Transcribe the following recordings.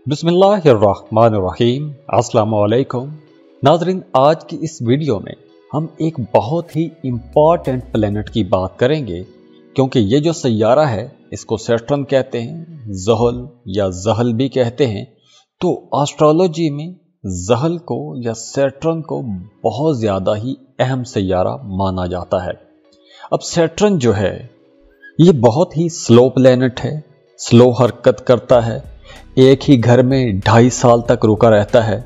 बिस्मिल्लाहिर्रहमानिर्रहीम। अस्सलाम वालेकुम नाज़रीन, आज की इस वीडियो में हम एक बहुत ही इम्पॉर्टेंट प्लेनेट की बात करेंगे, क्योंकि ये जो सैयारा है इसको सैटर्न कहते हैं, ज़हल या ज़हल भी कहते हैं। तो एस्ट्रोलॉजी में ज़हल को या सैटर्न को बहुत ज़्यादा ही अहम सैयारा माना जाता है। अब सैटर्न जो है ये बहुत ही स्लो प्लेनेट है, स्लो हरकत करता है, एक ही घर में 2.5 साल तक रुका रहता है।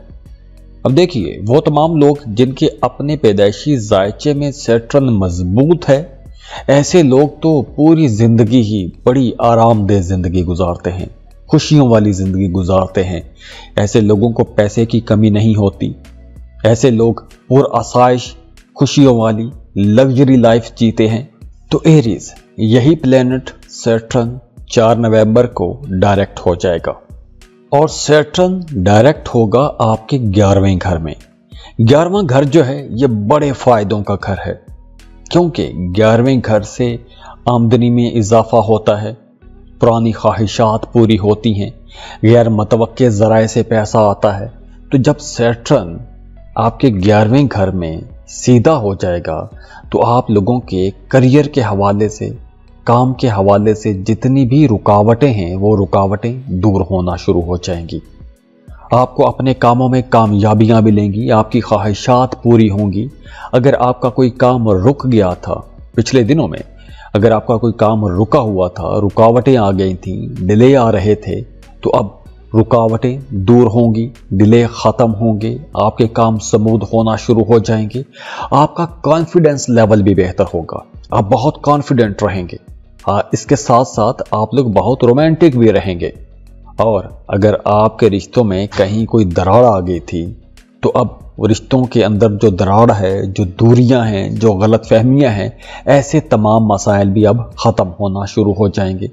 अब देखिए, वो तमाम लोग जिनके अपने पैदाइशी जायचे में सैटर्न मजबूत है, ऐसे लोग तो पूरी जिंदगी ही बड़ी आरामदेह जिंदगी गुजारते हैं, खुशियों वाली जिंदगी गुजारते हैं। ऐसे लोगों को पैसे की कमी नहीं होती, ऐसे लोग पुरआसाइश खुशियों वाली लग्जरी लाइफ जीते हैं। तो एरीज यही प्लेनेट सैटर्न 4 नवंबर को डायरेक्ट हो जाएगा, और सैटर्न डायरेक्ट होगा आपके 11वें घर में। 11वां घर जो है ये बड़े फायदों का घर है, क्योंकि 11वें घर से आमदनी में इजाफा होता है, पुरानी ख्वाहिशात पूरी होती हैं, गैर मुतवक्के ज़राए से पैसा आता है। तो जब सैटर्न आपके 11वें घर में सीधा हो जाएगा तो आप लोगों के करियर के हवाले से, काम के हवाले से जितनी भी रुकावटें हैं वो रुकावटें दूर होना शुरू हो जाएंगी। आपको अपने कामों में कामयाबियां मिलेंगी, आपकी ख्वाहिशात पूरी होंगी। अगर आपका कोई काम रुक गया था पिछले दिनों में, अगर आपका कोई काम रुका हुआ था, रुकावटें आ गई थी, डिले आ रहे थे, तो अब रुकावटें दूर होंगी, डिले ख़त्म होंगे, आपके काम स्मूथ होना शुरू हो जाएंगे। आपका कॉन्फिडेंस लेवल भी बेहतर होगा, आप बहुत कॉन्फिडेंट रहेंगे। इसके साथ साथ आप लोग बहुत रोमांटिक भी रहेंगे। और अगर आपके रिश्तों में कहीं कोई दरार आ गई थी, तो अब रिश्तों के अंदर जो दरार है, जो दूरियां हैं, जो गलत फहमियां हैं, ऐसे तमाम मसाइल भी अब ख़त्म होना शुरू हो जाएंगे।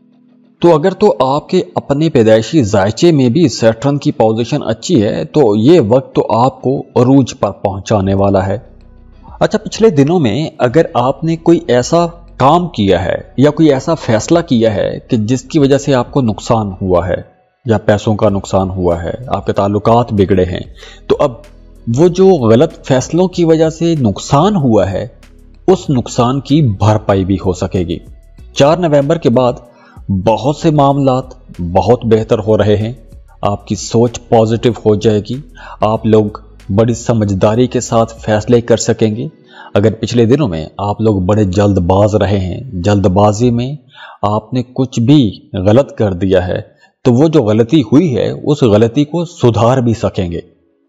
तो अगर तो आपके अपने पैदाइशी जायचे में भी सैटर्न की पोजीशन अच्छी है, तो ये वक्त तो आपको अरूज पर पहुंचाने वाला है। अच्छा, पिछले दिनों में अगर आपने कोई ऐसा काम किया है या कोई ऐसा फैसला किया है कि जिसकी वजह से आपको नुकसान हुआ है, या पैसों का नुकसान हुआ है, आपके ताल्लुकात बिगड़े हैं, तो अब वो जो गलत फैसलों की वजह से नुकसान हुआ है, उस नुकसान की भरपाई भी हो सकेगी। 4 नवंबर के बाद बहुत से मामलात बहुत बेहतर हो रहे हैं, आपकी सोच पॉजिटिव हो जाएगी, आप लोग बड़ी समझदारी के साथ फैसले कर सकेंगे। अगर पिछले दिनों में आप लोग बड़े जल्दबाज रहे हैं, जल्दबाजी में आपने कुछ भी गलत कर दिया है, तो वो जो गलती हुई है उस गलती को सुधार भी सकेंगे।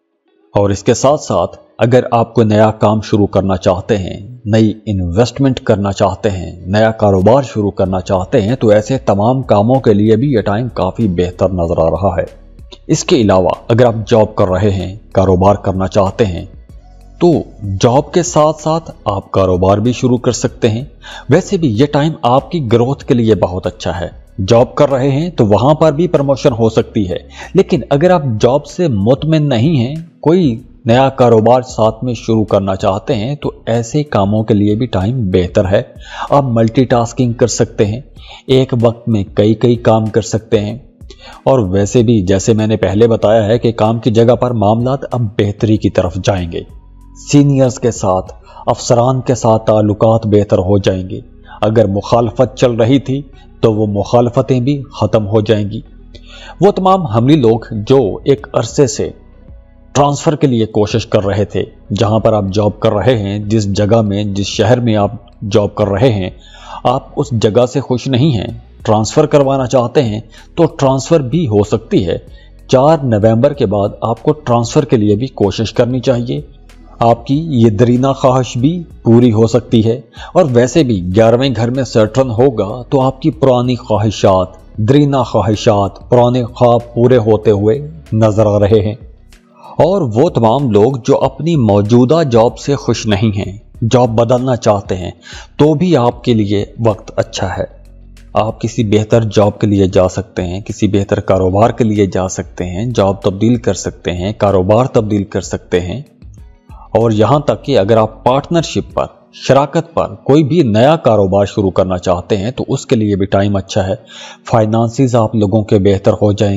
और इसके साथ साथ अगर आप कोई नया काम शुरू करना चाहते हैं, नई इन्वेस्टमेंट करना चाहते हैं, नया कारोबार शुरू करना चाहते हैं, तो ऐसे तमाम कामों के लिए भी ये टाइम काफ़ी बेहतर नजर आ रहा है। इसके अलावा अगर आप जॉब कर रहे हैं, कारोबार करना चाहते हैं, तो जॉब के साथ साथ आप कारोबार भी शुरू कर सकते हैं। वैसे भी ये टाइम आपकी ग्रोथ के लिए बहुत अच्छा है। जॉब कर रहे हैं तो वहां पर भी प्रमोशन हो सकती है, लेकिन अगर आप जॉब से मुतमिन नहीं हैं, कोई नया कारोबार साथ में शुरू करना चाहते हैं, तो ऐसे कामों के लिए भी टाइम बेहतर है। आप मल्टीटास्किंग कर सकते हैं, एक वक्त में कई काम कर सकते हैं। और वैसे भी जैसे मैंने पहले बताया है कि काम की जगह पर मामलात अब बेहतरी की तरफ जाएंगे। सीनियर्स के साथ, अफसरान के साथ ताल्लुकात बेहतर हो जाएंगे। अगर मुखालफत चल रही थी तो वो मुखालफतें भी ख़त्म हो जाएंगी। वो तमाम हमली लोग जो एक अरसे से ट्रांसफ़र के लिए कोशिश कर रहे थे, जहां पर आप जॉब कर रहे हैं, जिस जगह में, जिस शहर में आप जॉब कर रहे हैं, आप उस जगह से खुश नहीं हैं, ट्रांसफ़र करवाना चाहते हैं, तो ट्रांसफ़र भी हो सकती है। 4 नवंबर के बाद आपको ट्रांसफ़र के लिए भी कोशिश करनी चाहिए। आपकी ये दरीना ख्वाहिश भी पूरी हो सकती है। और वैसे भी 11वें घर में सैटर्न होगा तो आपकी पुरानी ख्वाहिशात, दरीना ख्वाहिशात, पुराने ख्वाब पूरे होते हुए नजर आ रहे हैं। और वो तमाम लोग जो अपनी मौजूदा जॉब से खुश नहीं हैं, जॉब बदलना चाहते हैं, तो भी आपके लिए वक्त अच्छा है। आप किसी बेहतर जॉब के लिए जा सकते हैं, किसी बेहतर कारोबार के लिए जा सकते हैं, जॉब तब्दील कर सकते हैं, कारोबार तब्दील कर सकते हैं। और यहाँ तक कि अगर आप पार्टनरशिप पर, शराकत पर कोई भी नया कारोबार शुरू करना चाहते हैं, तो उसके लिए भी टाइम अच्छा है। फाइनेंसेस आप लोगों के बेहतर हो जाएंगे,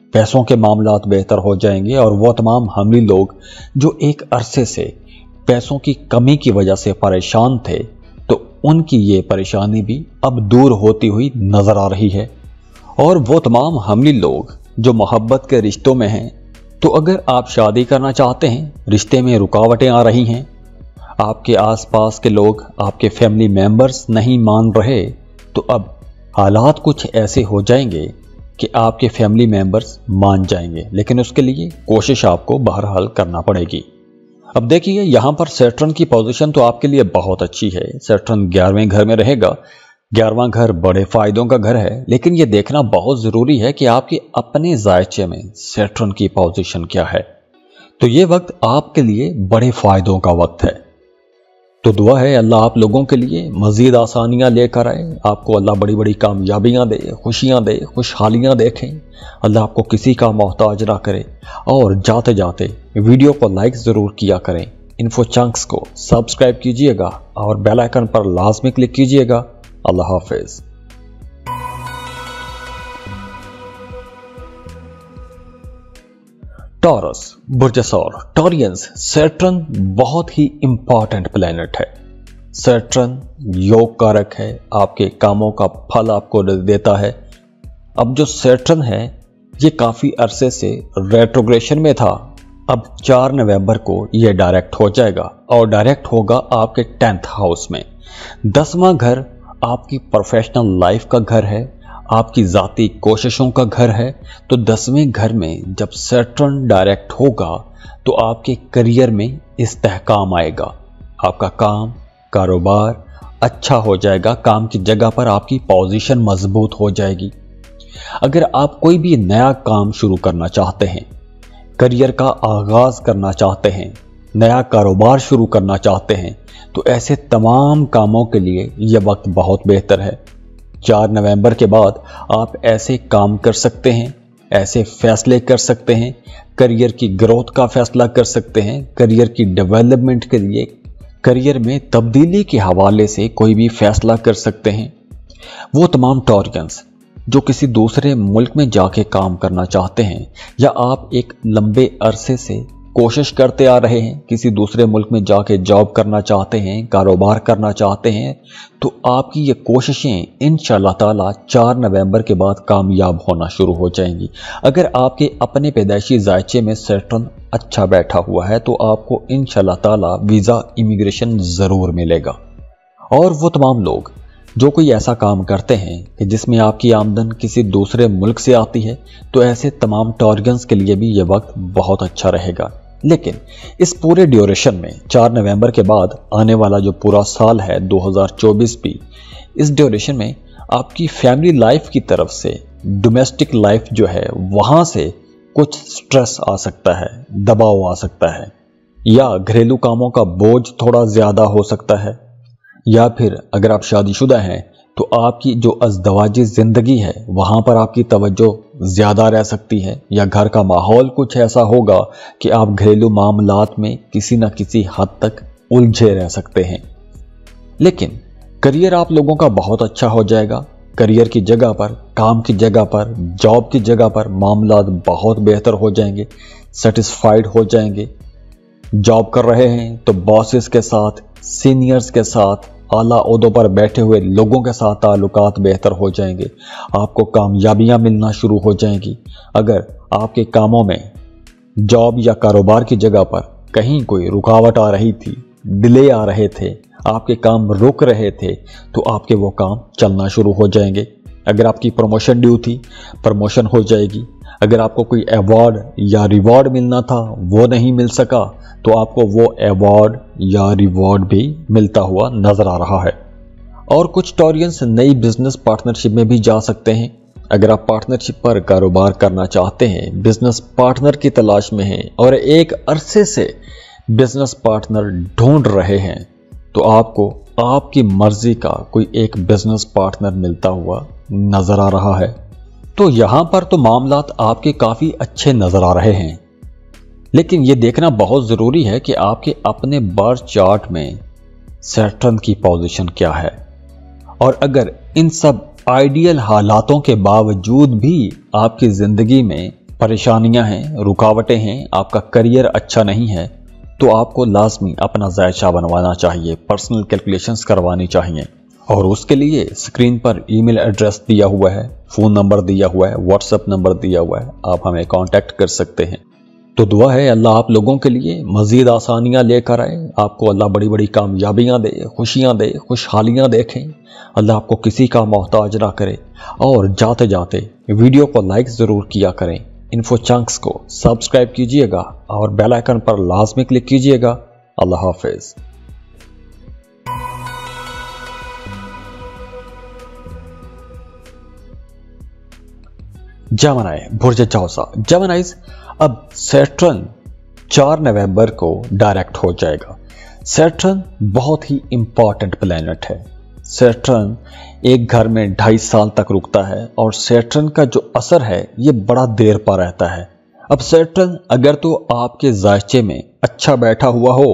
पैसों के मामलात बेहतर हो जाएंगे और वो तमाम हमली लोग जो एक अरसे से पैसों की कमी की वजह से परेशान थे, तो उनकी ये परेशानी भी अब दूर होती हुई नजर आ रही है। और वो तमाम हमली लोग जो मोहब्बत के रिश्तों में हैं, तो अगर आप शादी करना चाहते हैं, रिश्ते में रुकावटें आ रही हैं, आपके आसपास के लोग, आपके फैमिली मेंबर्स नहीं मान रहे, तो अब हालात कुछ ऐसे हो जाएंगे कि आपके फैमिली मेंबर्स मान जाएंगे, लेकिन उसके लिए कोशिश आपको बहरहाल करना पड़ेगी। अब देखिए, यहां पर सैटर्न की पोजीशन तो आपके लिए बहुत अच्छी है। सैटर्न 11वें घर में रहेगा। 11वां घर बड़े फायदों का घर है, लेकिन यह देखना बहुत जरूरी है कि आपके अपने जायचे में सैटर्न की पोजीशन क्या है। तो ये वक्त आपके लिए बड़े फायदों का वक्त है। तो दुआ है अल्लाह आप लोगों के लिए मजीद आसानियां लेकर आए, आपको अल्लाह बड़ी बड़ी कामयाबियां दे, खुशियां दे, खुशहालियां देखें, अल्लाह आपको किसी का मोहताज ना करे। और जाते जाते वीडियो को लाइक जरूर किया करें, इन्फो चंक्स को सब्सक्राइब कीजिएगा और बेल आइकन पर लाजमी क्लिक कीजिएगा। अल्लाह हाफिज। टॉरस, बुर्जसौर, टॉरियंस, सैटर्न बहुत ही इंपॉर्टेंट प्लेनेट है। सैटर्न योग कारक है, आपके कामों का फल आपको देता है। अब जो सैटर्न है ये काफी अरसे से रेट्रोग्रेशन में था, अब 4 नवंबर को ये डायरेक्ट हो जाएगा और डायरेक्ट होगा आपके 10th हाउस में। 10वां घर आपकी प्रोफेशनल लाइफ का घर है, आपकी जाती कोशिशों का घर है। तो 10वें घर में जब सैटर्न डायरेक्ट होगा तो आपके करियर में इस्तेहकाम आएगा, आपका काम कारोबार अच्छा हो जाएगा, काम की जगह पर आपकी पोजीशन मजबूत हो जाएगी। अगर आप कोई भी नया काम शुरू करना चाहते हैं, करियर का आगाज करना चाहते हैं, नया कारोबार शुरू करना चाहते हैं, तो ऐसे तमाम कामों के लिए यह वक्त बहुत बेहतर है। 4 नवंबर के बाद आप ऐसे काम कर सकते हैं, ऐसे फैसले कर सकते हैं, करियर की ग्रोथ का फैसला कर सकते हैं, करियर की डेवलपमेंट के लिए, करियर में तब्दीली के हवाले से कोई भी फैसला कर सकते हैं। वो तमाम टॉरियंस जो किसी दूसरे मुल्क में जाके काम करना चाहते हैं, या आप एक लंबे अरसे से कोशिश करते आ रहे हैं, किसी दूसरे मुल्क में जाके जॉब करना चाहते हैं, कारोबार करना चाहते हैं, तो आपकी ये कोशिशें इंशाअल्लाह ताला 4 नवंबर के बाद कामयाब होना शुरू हो जाएंगी। अगर आपके अपने पैदाइशी जायचे में सैटर्न अच्छा बैठा हुआ है तो आपको इंशाअल्लाह ताला वीज़ा इमिग्रेशन ज़रूर मिलेगा। और वो तमाम लोग जो कोई ऐसा काम करते हैं कि जिसमें आपकी आमदन किसी दूसरे मुल्क से आती है, तो ऐसे तमाम टॉरियंस के लिए भी ये वक्त बहुत अच्छा रहेगा। लेकिन इस पूरे ड्यूरेशन में 4 नवंबर के बाद आने वाला जो पूरा साल है 2024 भी, इस ड्यूरेशन में आपकी फैमिली लाइफ की तरफ से डोमेस्टिक लाइफ जो है वहां से कुछ स्ट्रेस आ सकता है, दबाव आ सकता है, या घरेलू कामों का बोझ थोड़ा ज्यादा हो सकता है, या फिर अगर आप शादीशुदा हैं तो आपकी जो अज़दवाजी जिंदगी है वहां पर आपकी तवज्जो ज्यादा रह सकती है, या घर का माहौल कुछ ऐसा होगा कि आप घरेलू मामलात में किसी न किसी हद तक उलझे रह सकते हैं। लेकिन करियर आप लोगों का बहुत अच्छा हो जाएगा। करियर की जगह पर, काम की जगह पर, जॉब की जगह पर मामलात बहुत बेहतर हो जाएंगे, सेटिस्फाइड हो जाएंगे। जॉब कर रहे हैं तो बॉसेस के साथ, सीनियर्स के साथ, आला ओहदों पर बैठे हुए लोगों के साथ ताल्लुकात बेहतर हो जाएंगे, आपको कामयाबियां मिलना शुरू हो जाएंगी। अगर आपके कामों में, जॉब या कारोबार की जगह पर कहीं कोई रुकावट आ रही थी, डिले आ रहे थे, आपके काम रुक रहे थे, तो आपके वो काम चलना शुरू हो जाएंगे। अगर आपकी प्रमोशन ड्यू थी, प्रमोशन हो जाएगी। अगर आपको कोई अवार्ड या रिवॉर्ड मिलना था वो नहीं मिल सका, तो आपको वो अवार्ड या रिवॉर्ड भी मिलता हुआ नजर आ रहा है। और कुछ टॉरियंस नई बिजनेस पार्टनरशिप में भी जा सकते हैं। अगर आप पार्टनरशिप पर कारोबार करना चाहते हैं, बिजनेस पार्टनर की तलाश में हैं और एक अरसे से बिजनेस पार्टनर ढूंढ रहे हैं, तो आपको आपकी मर्जी का कोई एक बिजनेस पार्टनर मिलता हुआ नजर आ रहा है। तो यहां पर तो मामलात आपके काफी अच्छे नजर आ रहे हैं, लेकिन यह देखना बहुत जरूरी है कि आपके अपने बर्थ चार्ट में सैटर्न की पोजीशन क्या है। और अगर इन सब आइडियल हालातों के बावजूद भी आपकी जिंदगी में परेशानियां हैं, रुकावटें हैं, आपका करियर अच्छा नहीं है, तो आपको लाजमी अपना जायचा बनवाना चाहिए, पर्सनल कैलकुलेशंस करवानी चाहिए। और उसके लिए स्क्रीन पर ईमेल एड्रेस दिया हुआ है, फ़ोन नंबर दिया हुआ है, व्हाट्सएप नंबर दिया हुआ है, आप हमें कांटेक्ट कर सकते हैं। तो दुआ है अल्लाह आप लोगों के लिए मज़ीद आसानियां लेकर आए, आपको अल्लाह बड़ी बड़ी कामयाबियां दे, खुशियां दे, खुशहालियां देखें, अल्लाह आपको किसी का मोहताज ना करे। और जाते जाते वीडियो को लाइक ज़रूर किया करें, इन्फो चंक्स को सब्सक्राइब कीजिएगा और बेल आइकन पर लाजमी क्लिक कीजिएगा। अल्लाह हाफिज़। जेमिनी बुर्ज जौज़ा। जेमिनीज़, अब सैटर्न 4 नवंबर को डायरेक्ट हो जाएगा। सैटर्न बहुत ही इंपॉर्टेंट प्लेनेट है। सैटर्न एक घर में 2.5 साल तक रुकता है और सैटर्न का जो असर है ये बड़ा देर पर रहता है। अब सैटर्न अगर तो आपके जायचे में अच्छा बैठा हुआ हो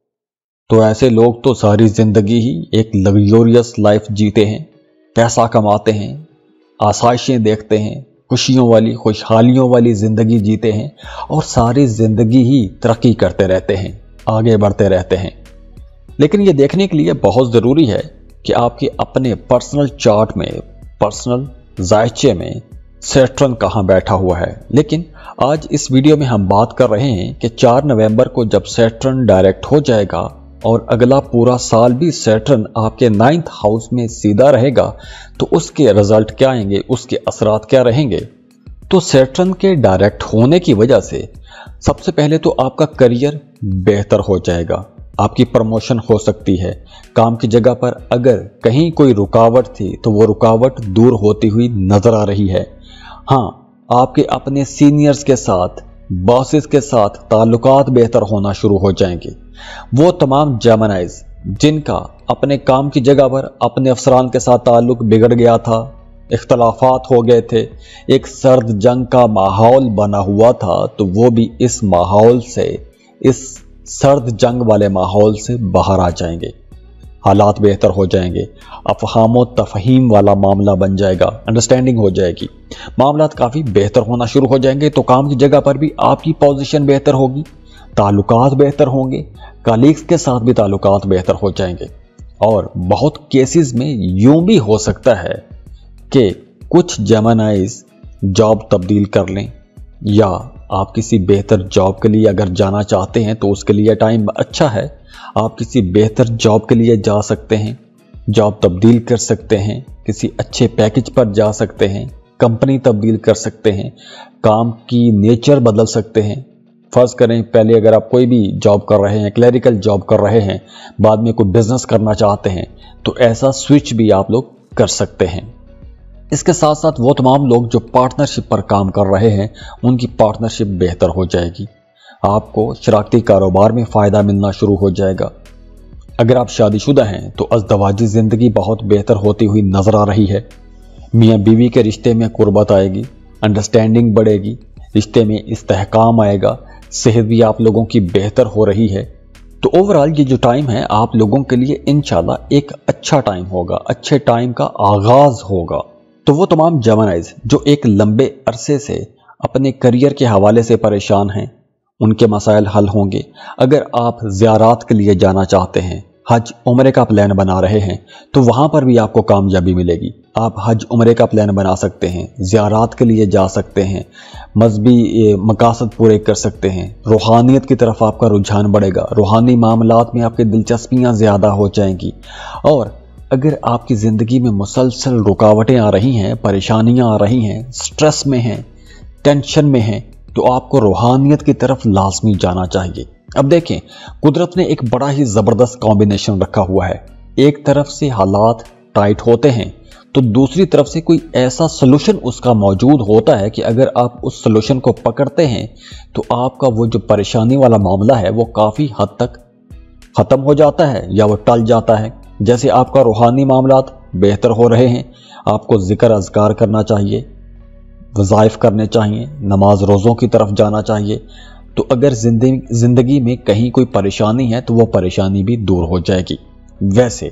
तो ऐसे लोग तो सारी जिंदगी ही एक लग्जूरियस लाइफ जीते हैं, पैसा कमाते हैं, आसाइशें देखते हैं, खुशियों वाली खुशहालियों वाली जिंदगी जीते हैं और सारी जिंदगी ही तरक्की करते रहते हैं, आगे बढ़ते रहते हैं। लेकिन ये देखने के लिए बहुत ज़रूरी है कि आपके अपने पर्सनल चार्ट में, पर्सनल जायचे में सैटर्न कहाँ बैठा हुआ है। लेकिन आज इस वीडियो में हम बात कर रहे हैं कि 4 नवंबर को जब सैटर्न डायरेक्ट हो जाएगा और अगला पूरा साल भी सैटर्न आपके 9th हाउस में सीधा रहेगा तो उसके रिजल्ट क्या आएंगे, उसके असरात क्या रहेंगे। तो सैटर्न के डायरेक्ट होने की वजह से सबसे पहले तो आपका करियर बेहतर हो जाएगा, आपकी प्रमोशन हो सकती है, काम की जगह पर अगर कहीं कोई रुकावट थी तो वो रुकावट दूर होती हुई नजर आ रही है। हाँ, आपके अपने सीनियर्स के साथ, बॉसेस के साथ ताल्लुकात बेहतर होना शुरू हो जाएंगे। वो तमाम जेमिनीज़ जिनका अपने काम की जगह पर अपने अफसरान के साथ ताल्लुक बिगड़ गया था, इख्तलाफात हो गए थे, एक सर्द जंग का माहौल बना हुआ था, तो वो भी इस माहौल से, इस सर्द जंग वाले माहौल से बाहर आ जाएंगे, हालात बेहतर हो जाएंगे, अफहाम तफहीम वाला मामला बन जाएगा, अंडरस्टैंडिंग हो जाएगी, मामलात काफ़ी बेहतर होना शुरू हो जाएंगे। तो काम की जगह पर भी आपकी पोजीशन बेहतर होगी, ताल्लुकात बेहतर होंगे, कलीग्स के साथ भी ताल्लुकात बेहतर हो जाएंगे। और बहुत केसेस में यूं भी हो सकता है कि कुछ जेमिनीज़ जॉब तब्दील कर लें, या आप किसी बेहतर जॉब के लिए अगर जाना चाहते हैं तो उसके लिए टाइम अच्छा है, आप किसी बेहतर जॉब के लिए जा सकते हैं, जॉब तब्दील कर सकते हैं, किसी अच्छे पैकेज पर जा सकते हैं, कंपनी तब्दील कर सकते हैं, काम की नेचर बदल सकते हैं। फर्ज करें पहले अगर आप कोई भी जॉब कर रहे हैं, क्लरिकल जॉब कर रहे हैं, बाद में कोई बिजनेस करना चाहते हैं, तो ऐसा स्विच भी आप लोग कर सकते हैं। इसके साथ साथ वो तमाम लोग जो पार्टनरशिप पर काम कर रहे हैं उनकी पार्टनरशिप बेहतर हो जाएगी, आपको शराकती कारोबार में फ़ायदा मिलना शुरू हो जाएगा। अगर आप शादीशुदा हैं तो अज़दवाजी ज़िंदगी बहुत बेहतर होती हुई नज़र आ रही है। मियाँ बीवी के रिश्ते में कुर्बत आएगी, अंडरस्टैंडिंग बढ़ेगी, रिश्ते में इस्तेहकाम आएगा, सेहत भी आप लोगों की बेहतर हो रही है। तो ओवरऑल ये जो टाइम है आप लोगों के लिए इंशाल्लाह एक अच्छा टाइम होगा, अच्छे टाइम का आगाज़ होगा। तो वो तमाम जेमिनीज़ जो एक लंबे अरसे से अपने करियर के हवाले से परेशान हैं, उनके मसाइल हल होंगे। अगर आप ज़ियारात के लिए जाना चाहते हैं, हज उम्रे का प्लान बना रहे हैं, तो वहाँ पर भी आपको कामयाबी मिलेगी। आप हज उम्रे का प्लान बना सकते हैं, ज़ियारात के लिए जा सकते हैं, मजहबी मकासद पूरे कर सकते हैं, रूहानियत की तरफ आपका रुझान बढ़ेगा, रूहानी मामलात में आपकी दिलचस्पियाँ ज़्यादा हो जाएंगी। और अगर आपकी ज़िंदगी में मुसलसल रुकावटें आ रही हैं, परेशानियाँ आ रही हैं, स्ट्रेस में हैं, टेंशन में हैं, तो आपको रूहानियत की तरफ लाजमी जाना चाहिए। अब देखें, कुदरत ने एक बड़ा ही ज़बरदस्त कॉम्बिनेशन रखा हुआ है। एक तरफ से हालात टाइट होते हैं तो दूसरी तरफ से कोई ऐसा सोल्यूशन उसका मौजूद होता है कि अगर आप उस सोल्यूशन को पकड़ते हैं तो आपका वो जो परेशानी वाला मामला है वो काफ़ी हद तक ख़त्म हो जाता है या वो टल जाता है। जैसे आपका रूहानी मामलात बेहतर हो रहे हैं, आपको ज़िक्र अज़कार करना चाहिए, वज़ाइफ करने चाहिए, नमाज रोज़ों की तरफ जाना चाहिए। तो अगर ज़िंदगी में कहीं कोई परेशानी है तो वो परेशानी भी दूर हो जाएगी। वैसे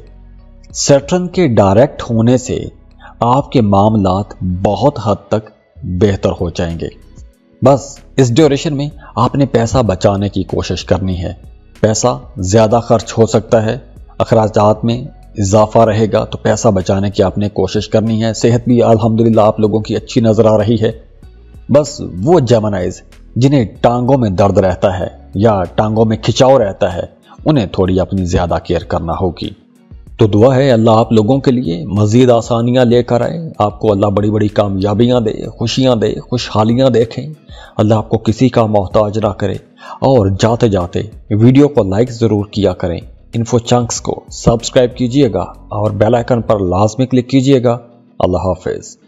सैटर्न के डायरेक्ट होने से आपके मामलात बहुत हद तक बेहतर हो जाएंगे। बस इस ड्यूरेशन में आपने पैसा बचाने की कोशिश करनी है। पैसा ज़्यादा खर्च हो सकता है, अखराजात में इजाफा रहेगा, तो पैसा बचाने की आपने कोशिश करनी है। सेहत भी अल्हम्दुलिल्लाह आप लोगों की अच्छी नज़र आ रही है। बस वो जेमिनाइज जिन्हें टांगों में दर्द रहता है या टांगों में खिंचाव रहता है, उन्हें थोड़ी अपनी ज़्यादा केयर करना होगी। तो दुआ है अल्लाह आप लोगों के लिए मज़ीद आसानियाँ लेकर आए, आपको अल्लाह बड़ी बड़ी कामयाबियाँ दे, खुशियाँ दे, खुशहालियाँ देखें, अल्लाह आपको किसी का मोहताज ना करे। और जाते जाते वीडियो को लाइक ज़रूर किया करें, इन्फो चंक्स को सब्सक्राइब कीजिएगा और बेल आइकन पर लाजमी क्लिक कीजिएगा। अल्लाह हाफिज़।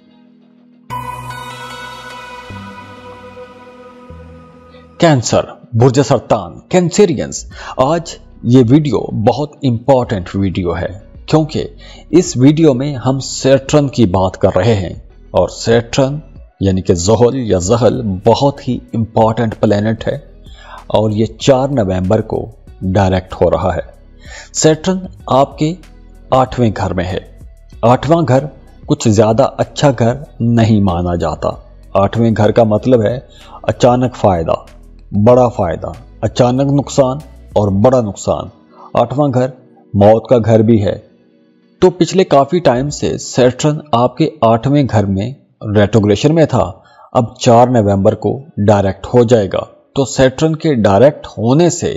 कैंसर, बुर्ज सरतान, कैंसेरियंस। आज ये वीडियो बहुत इंपॉर्टेंट वीडियो है क्योंकि इस वीडियो में हम सैटर्न की बात कर रहे हैं और सैटर्न यानी कि ज़ुहल या ज़हल बहुत ही इंपॉर्टेंट प्लेनेट है और ये 4 नवंबर को डायरेक्ट हो रहा है। सैटर्न आपके 8वें घर में है। 8वां घर कुछ ज्यादा अच्छा घर नहीं माना जाता। 8वें घर का मतलब है अचानक फायदा, बड़ा फायदा, अचानक नुकसान और बड़ा नुकसान। 8वां घर मौत का घर भी है। तो पिछले काफी टाइम से सैटर्न आपके 8वें घर में रेट्रोग्रेशन में था, अब 4 नवंबर को डायरेक्ट हो जाएगा। तो सैटर्न के डायरेक्ट होने से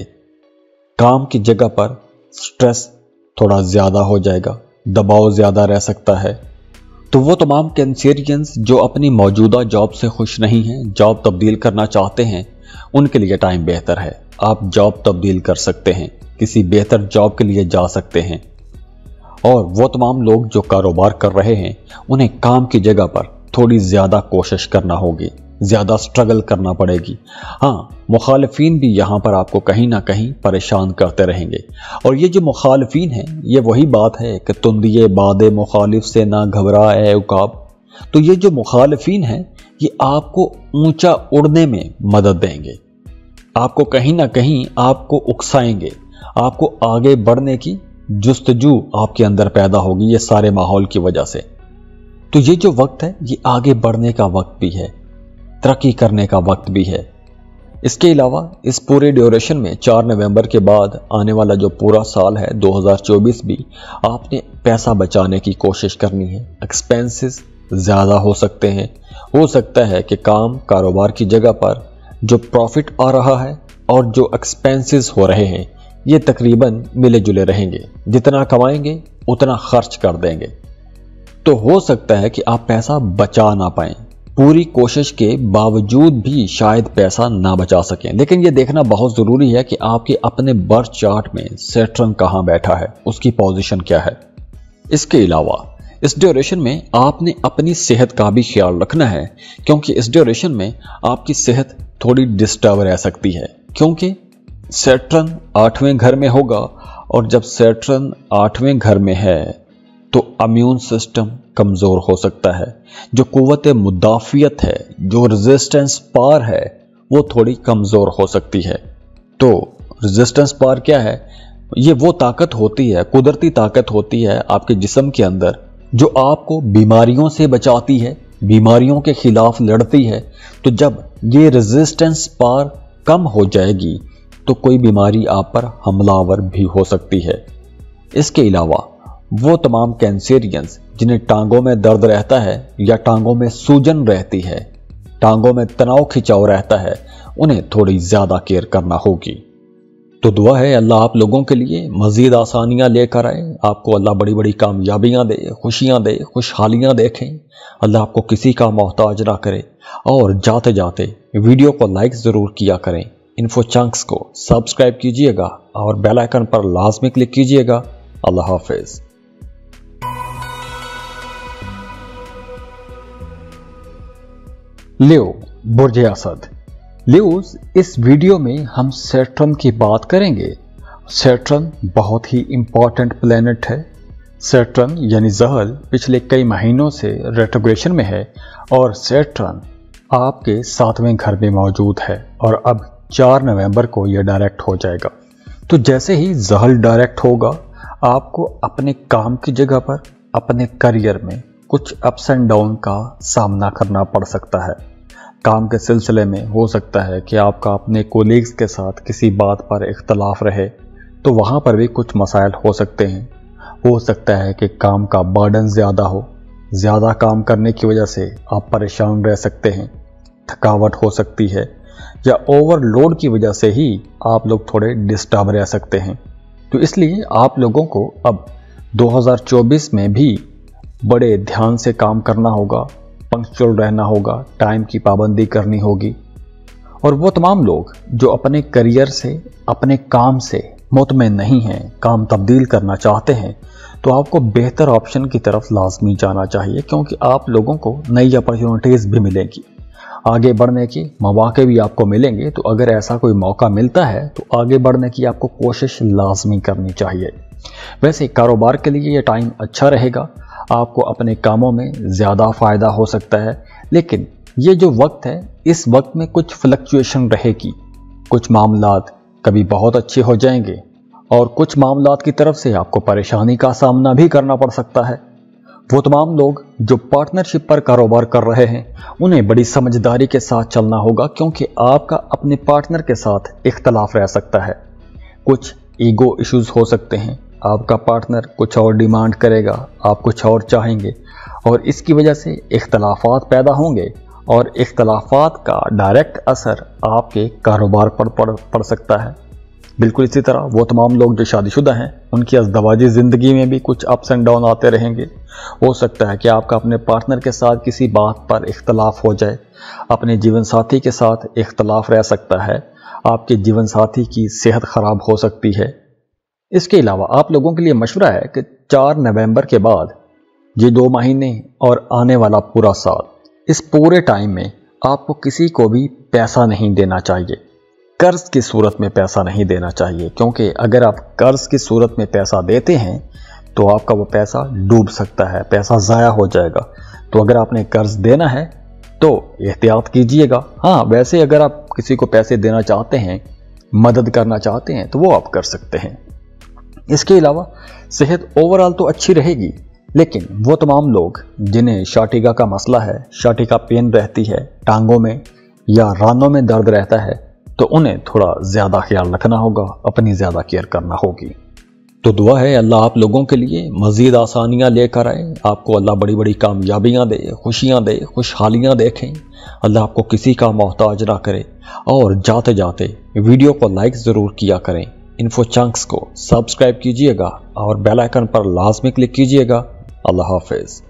काम की जगह पर स्ट्रेस थोड़ा ज्यादा हो जाएगा, दबाव ज्यादा रह सकता है। तो वो तमाम कैंसेरियंस जो अपनी मौजूदा जॉब से खुश नहीं हैं, जॉब तब्दील करना चाहते हैं, उनके लिए टाइम बेहतर है। आप जॉब तब्दील कर सकते हैं, किसी बेहतर जॉब के लिए जा सकते हैं। और वो तमाम लोग जो कारोबार कर रहे हैं, उन्हें काम की जगह पर थोड़ी ज्यादा कोशिश करना होगी, ज्यादा स्ट्रगल करना पड़ेगी। हाँ, मुखालिफिन भी यहाँ पर आपको कहीं ना कहीं परेशान करते रहेंगे। और ये जो मुखालिफिन है, ये वही बात है कि तुंदिए बादे मुखालिफ से ना घबरा ए उकाब। तो ये जो मुखालिफिन है, ये आपको ऊंचा उड़ने में मदद देंगे, आपको कहीं ना कहीं आपको उकसाएंगे, आपको आगे बढ़ने की जुस्तजू आपके अंदर पैदा होगी, ये सारे माहौल की वजह से। तो ये जो वक्त है, ये आगे बढ़ने का वक्त भी है, तरक्की करने का वक्त भी है। इसके अलावा इस पूरे ड्यूरेशन में 4 नवंबर के बाद आने वाला जो पूरा साल है 2024 भी, आपने पैसा बचाने की कोशिश करनी है। एक्सपेंसेस ज़्यादा हो सकते हैं, हो सकता है कि कारोबार की जगह पर जो प्रॉफिट आ रहा है और जो एक्सपेंसेस हो रहे हैं, ये तकरीबन मिले जुले रहेंगे। जितना कमाएंगे उतना खर्च कर देंगे। तो हो सकता है कि आप पैसा बचा ना पाएं, पूरी कोशिश के बावजूद भी शायद पैसा ना बचा सकें। लेकिन यह देखना बहुत ज़रूरी है कि आपके अपने बर्थ चार्ट में सैटर्न कहाँ बैठा है, उसकी पोजीशन क्या है। इसके अलावा इस ड्यूरेशन में आपने अपनी सेहत का भी ख्याल रखना है, क्योंकि इस ड्यूरेशन में आपकी सेहत थोड़ी डिस्टर्ब रह सकती है, क्योंकि सैटर्न 8वें घर में होगा। और जब सैटर्न 8वें घर में है तो इम्यून सिस्टम कमज़ोर हो सकता है, जो कुव्वत मुदाफ़ियत है, जो रेजिस्टेंस पावर है, वो थोड़ी कमज़ोर हो सकती है। तो रेजिस्टेंस पावर क्या है? ये वो ताकत होती है, कुदरती ताकत होती है आपके जिस्म के अंदर, जो आपको बीमारियों से बचाती है, बीमारियों के खिलाफ लड़ती है। तो जब ये रेजिस्टेंस पावर कम हो जाएगी तो कोई बीमारी आप पर हमलावर भी हो सकती है। इसके अलावा वो तमाम कैंसेरियंस जिन्हें टांगों में दर्द रहता है या टांगों में सूजन रहती है, टांगों में तनाव खिंचाव रहता है, उन्हें थोड़ी ज्यादा केयर करना होगी। तो दुआ है अल्लाह आप लोगों के लिए मजीद आसानियां लेकर आए, आपको अल्लाह बड़ी बड़ी कामयाबियां दे, खुशियां दे, खुशहालियां देखें, अल्लाह आपको किसी का मोहताज ना करे। और जाते जाते वीडियो को लाइक जरूर किया करें, इन्फो चंक्स को सब्सक्राइब कीजिएगा और बेल आइकन पर लाजमी क्लिक कीजिएगा। अल्लाह हाफिज। लियो, बुर्ज असद। लियोज, इस वीडियो में हम सैटर्न की बात करेंगे। सैटर्न बहुत ही इंपॉर्टेंट प्लेनेट है। सैटर्न यानी ज़हल पिछले कई महीनों से रेट्रोग्रेशन में है और सैटर्न आपके 7वें घर में मौजूद है और अब 4 नवंबर को यह डायरेक्ट हो जाएगा। तो जैसे ही ज़हल डायरेक्ट होगा, आपको अपने काम की जगह पर, अपने करियर में कुछ अप्स एंड डाउन का सामना करना पड़ सकता है। काम के सिलसिले में हो सकता है कि आपका अपने कोलीग्स के साथ किसी बात पर इख्तलाफ रहे, तो वहाँ पर भी कुछ मसाइल हो सकते हैं। हो सकता है कि काम का बर्डन ज़्यादा हो, ज़्यादा काम करने की वजह से आप परेशान रह सकते हैं, थकावट हो सकती है, या ओवरलोड की वजह से ही आप लोग थोड़े डिस्टर्ब रह सकते हैं। तो इसलिए आप लोगों को अब 2024 में भी बड़े ध्यान से काम करना होगा, पंक्चुअल रहना होगा, टाइम की पाबंदी करनी होगी। और वो तमाम लोग जो अपने करियर से, अपने काम से मुतमईन नहीं हैं, काम तब्दील करना चाहते हैं, तो आपको बेहतर ऑप्शन की तरफ लाजमी जाना चाहिए, क्योंकि आप लोगों को नई अपॉर्चुनिटीज़ भी मिलेंगी, आगे बढ़ने के मौके भी आपको मिलेंगे। तो अगर ऐसा कोई मौका मिलता है तो आगे बढ़ने की आपको कोशिश लाजमी करनी चाहिए। वैसे कारोबार के लिए ये टाइम अच्छा रहेगा, आपको अपने कामों में ज़्यादा फ़ायदा हो सकता है, लेकिन ये जो वक्त है, इस वक्त में कुछ फ्लक्चुएशन रहेगी। कुछ मामलात कभी बहुत अच्छे हो जाएंगे और कुछ मामलात की तरफ से आपको परेशानी का सामना भी करना पड़ सकता है। वो तमाम लोग जो पार्टनरशिप पर कारोबार कर रहे हैं, उन्हें बड़ी समझदारी के साथ चलना होगा, क्योंकि आपका अपने पार्टनर के साथ इख्तलाफ रह सकता है। कुछ ईगो इश्यूज हो सकते हैं, आपका पार्टनर कुछ और डिमांड करेगा, आप कुछ और चाहेंगे, और इसकी वजह से इख्तलाफात पैदा होंगे, और इख्तलाफात का डायरेक्ट असर आपके कारोबार पर पड़ सकता है। बिल्कुल इसी तरह वो तमाम लोग जो शादीशुदा हैं, उनकी अज़दवाजी ज़िंदगी में भी कुछ अप्स एंड डाउन आते रहेंगे। हो सकता है कि आपका अपने पार्टनर के साथ किसी बात पर इख्तलाफ हो जाए, अपने जीवन साथी के साथ इख्तलाफ रह सकता है, आपके जीवन साथी की सेहत ख़राब हो सकती है। इसके अलावा आप लोगों के लिए मशवरा है कि 4 नवंबर के बाद ये 2 महीने और आने वाला पूरा साल, इस पूरे टाइम में आपको किसी को भी पैसा नहीं देना चाहिए, कर्ज की सूरत में पैसा नहीं देना चाहिए, क्योंकि अगर आप कर्ज की सूरत में पैसा देते हैं तो आपका वो पैसा डूब सकता है, पैसा ज़ाया हो जाएगा। तो अगर आपने कर्ज देना है तो एहतियात कीजिएगा। हाँ, वैसे अगर आप किसी को पैसे देना चाहते हैं, मदद करना चाहते हैं, तो वो आप कर सकते हैं। इसके अलावा सेहत ओवरऑल तो अच्छी रहेगी, लेकिन वो तमाम लोग जिन्हें शाटिका का मसला है, शाटिका पेन रहती है, टांगों में या रानों में दर्द रहता है, तो उन्हें थोड़ा ज़्यादा ख्याल रखना होगा, अपनी ज़्यादा केयर करना होगी। तो दुआ है अल्लाह आप लोगों के लिए मज़ीद आसानियाँ लेकर आए, आपको अल्लाह बड़ी बड़ी कामयाबियाँ दे, खुशियाँ दे, खुशहालियाँ देखें, अल्लाह आपको किसी का मोहताज ना करे। और जाते जाते वीडियो को लाइक ज़रूर किया करें, इन्फो चंक्स को सब्सक्राइब कीजिएगा और बेल आइकन पर लाजमी क्लिक कीजिएगा। अल्लाह हाफिज़।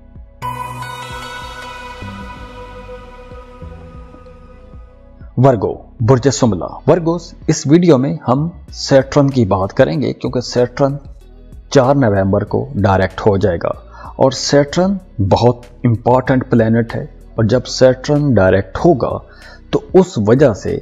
वर्गो, बुर्ज सुमला, वर्गोस, इस वीडियो में हम सैटर्न की बात करेंगे, क्योंकि सैटर्न 4 नवंबर को डायरेक्ट हो जाएगा और सैटर्न बहुत इंपॉर्टेंट प्लैनेट है। और जब सैटर्न डायरेक्ट होगा तो उस वजह से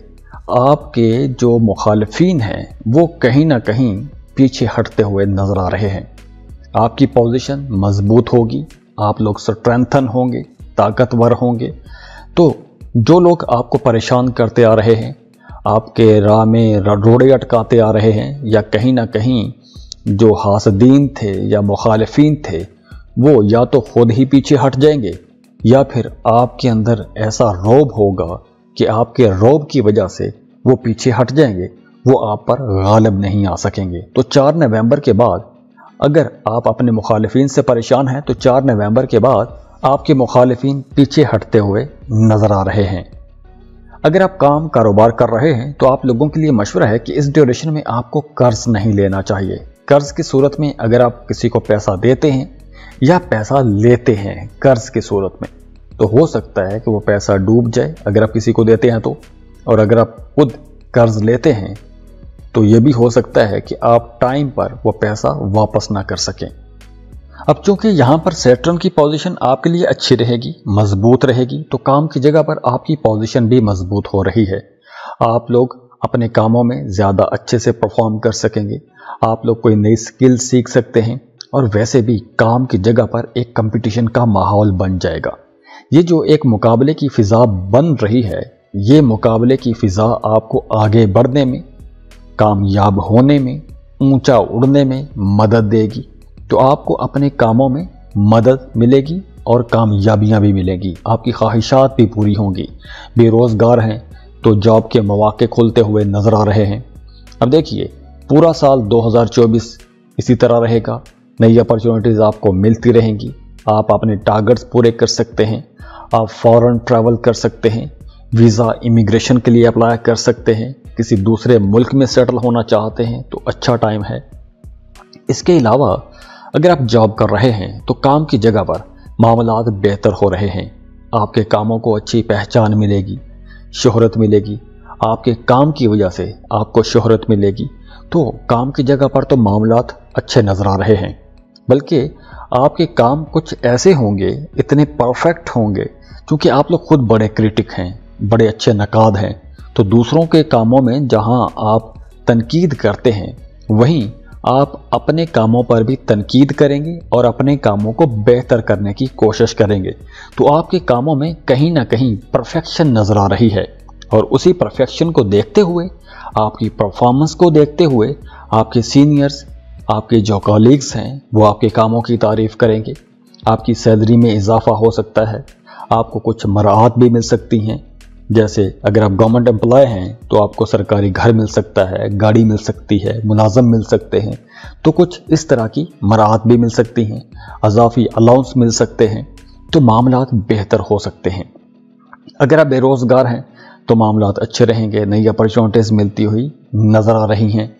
आपके जो मुखालिफिन हैं वो कहीं ना कहीं पीछे हटते हुए नजर आ रहे हैं। आपकी पोजीशन मजबूत होगी, आप लोग स्ट्रेंथन होंगे, ताकतवर होंगे। तो जो लोग आपको परेशान करते आ रहे हैं, आपके राह में रोड़े अटकाते आ रहे हैं, या कहीं ना कहीं जो हासदीन थे या मुखालिफिन थे, वो या तो खुद ही पीछे हट जाएंगे, या फिर आपके अंदर ऐसा रौब होगा कि आपके रौब की वजह से वो पीछे हट जाएंगे, वो आप पर गालिब नहीं आ सकेंगे। तो 4 नवंबर के बाद अगर आप अपने मुखालिफिन से परेशान हैं, तो 4 नवंबर के बाद आपके मुखालिफिन पीछे हटते हुए नजर आ रहे हैं। अगर आप काम कारोबार कर रहे हैं तो आप लोगों के लिए मशवरा है कि इस ड्यूरेशन में आपको कर्ज नहीं लेना चाहिए। कर्ज की सूरत में अगर आप किसी को पैसा देते हैं या पैसा लेते हैं कर्ज की सूरत में, तो हो सकता है कि वो पैसा डूब जाए अगर आप किसी को देते हैं तो, और अगर आप खुद कर्ज लेते हैं तो ये भी हो सकता है कि आप टाइम पर वो पैसा वापस ना कर सकें। अब चूंकि यहाँ पर सैटर्न की पोजीशन आपके लिए अच्छी रहेगी, मजबूत रहेगी, तो काम की जगह पर आपकी पोजीशन भी मजबूत हो रही है। आप लोग अपने कामों में ज़्यादा अच्छे से परफॉर्म कर सकेंगे, आप लोग कोई नई स्किल सीख सकते हैं, और वैसे भी काम की जगह पर एक कंपटीशन का माहौल बन जाएगा। ये जो एक मुकाबले की फ़िज़ा बन रही है, ये मुकाबले की फ़िज़ा आपको आगे बढ़ने में, कामयाब होने में, ऊंचा उड़ने में मदद देगी। तो आपको अपने कामों में मदद मिलेगी और कामयाबियां भी मिलेंगी, आपकी ख्वाहिशात भी पूरी होंगी। बेरोज़गार हैं तो जॉब के मौके खुलते हुए नज़र आ रहे हैं। अब देखिए, पूरा साल 2024 इसी तरह रहेगा। नई अपॉर्चुनिटीज़ आपको मिलती रहेंगी। आप अपने टारगेट्स पूरे कर सकते हैं। आप फॉरेन ट्रैवल कर सकते हैं, वीज़ा इमिग्रेशन के लिए अप्लाई कर सकते हैं। किसी दूसरे मुल्क में सेटल होना चाहते हैं तो अच्छा टाइम है। इसके अलावा अगर आप जॉब कर रहे हैं तो काम की जगह पर मामलात बेहतर हो रहे हैं। आपके कामों को अच्छी पहचान मिलेगी, शोहरत मिलेगी। आपके काम की वजह से आपको शोहरत मिलेगी। तो काम की जगह पर तो मामलात अच्छे नज़र आ रहे हैं, बल्कि आपके काम कुछ ऐसे होंगे, इतने परफेक्ट होंगे, क्योंकि आप लोग खुद बड़े क्रिटिक हैं, बड़े अच्छे नकाद हैं। तो दूसरों के कामों में जहां आप तनकीद करते हैं, वहीं आप अपने कामों पर भी तनकीद करेंगे और अपने कामों को बेहतर करने की कोशिश करेंगे। तो आपके कामों में कहीं ना कहीं परफेक्शन नज़र आ रही है, और उसी परफेक्शन को देखते हुए, आपकी परफॉर्मेंस को देखते हुए, आपके सीनियर्स, आपके जो कॉलीग्स हैं, वो आपके कामों की तारीफ़ करेंगे। आपकी सैलरी में इजाफा हो सकता है। आपको कुछ मराहत भी मिल सकती हैं। जैसे अगर आप गवर्नमेंट एम्प्लॉय हैं तो आपको सरकारी घर मिल सकता है, गाड़ी मिल सकती है, मुलाजम मिल सकते हैं। तो कुछ इस तरह की मराहत भी मिल सकती हैं, अजाफी अलाउंस मिल सकते हैं। तो मामलात बेहतर हो सकते हैं। अगर आप बेरोज़गार हैं तो मामलात अच्छे रहेंगे, नई अपॉर्चुनिटीज़ मिलती हुई नज़र आ रही हैं।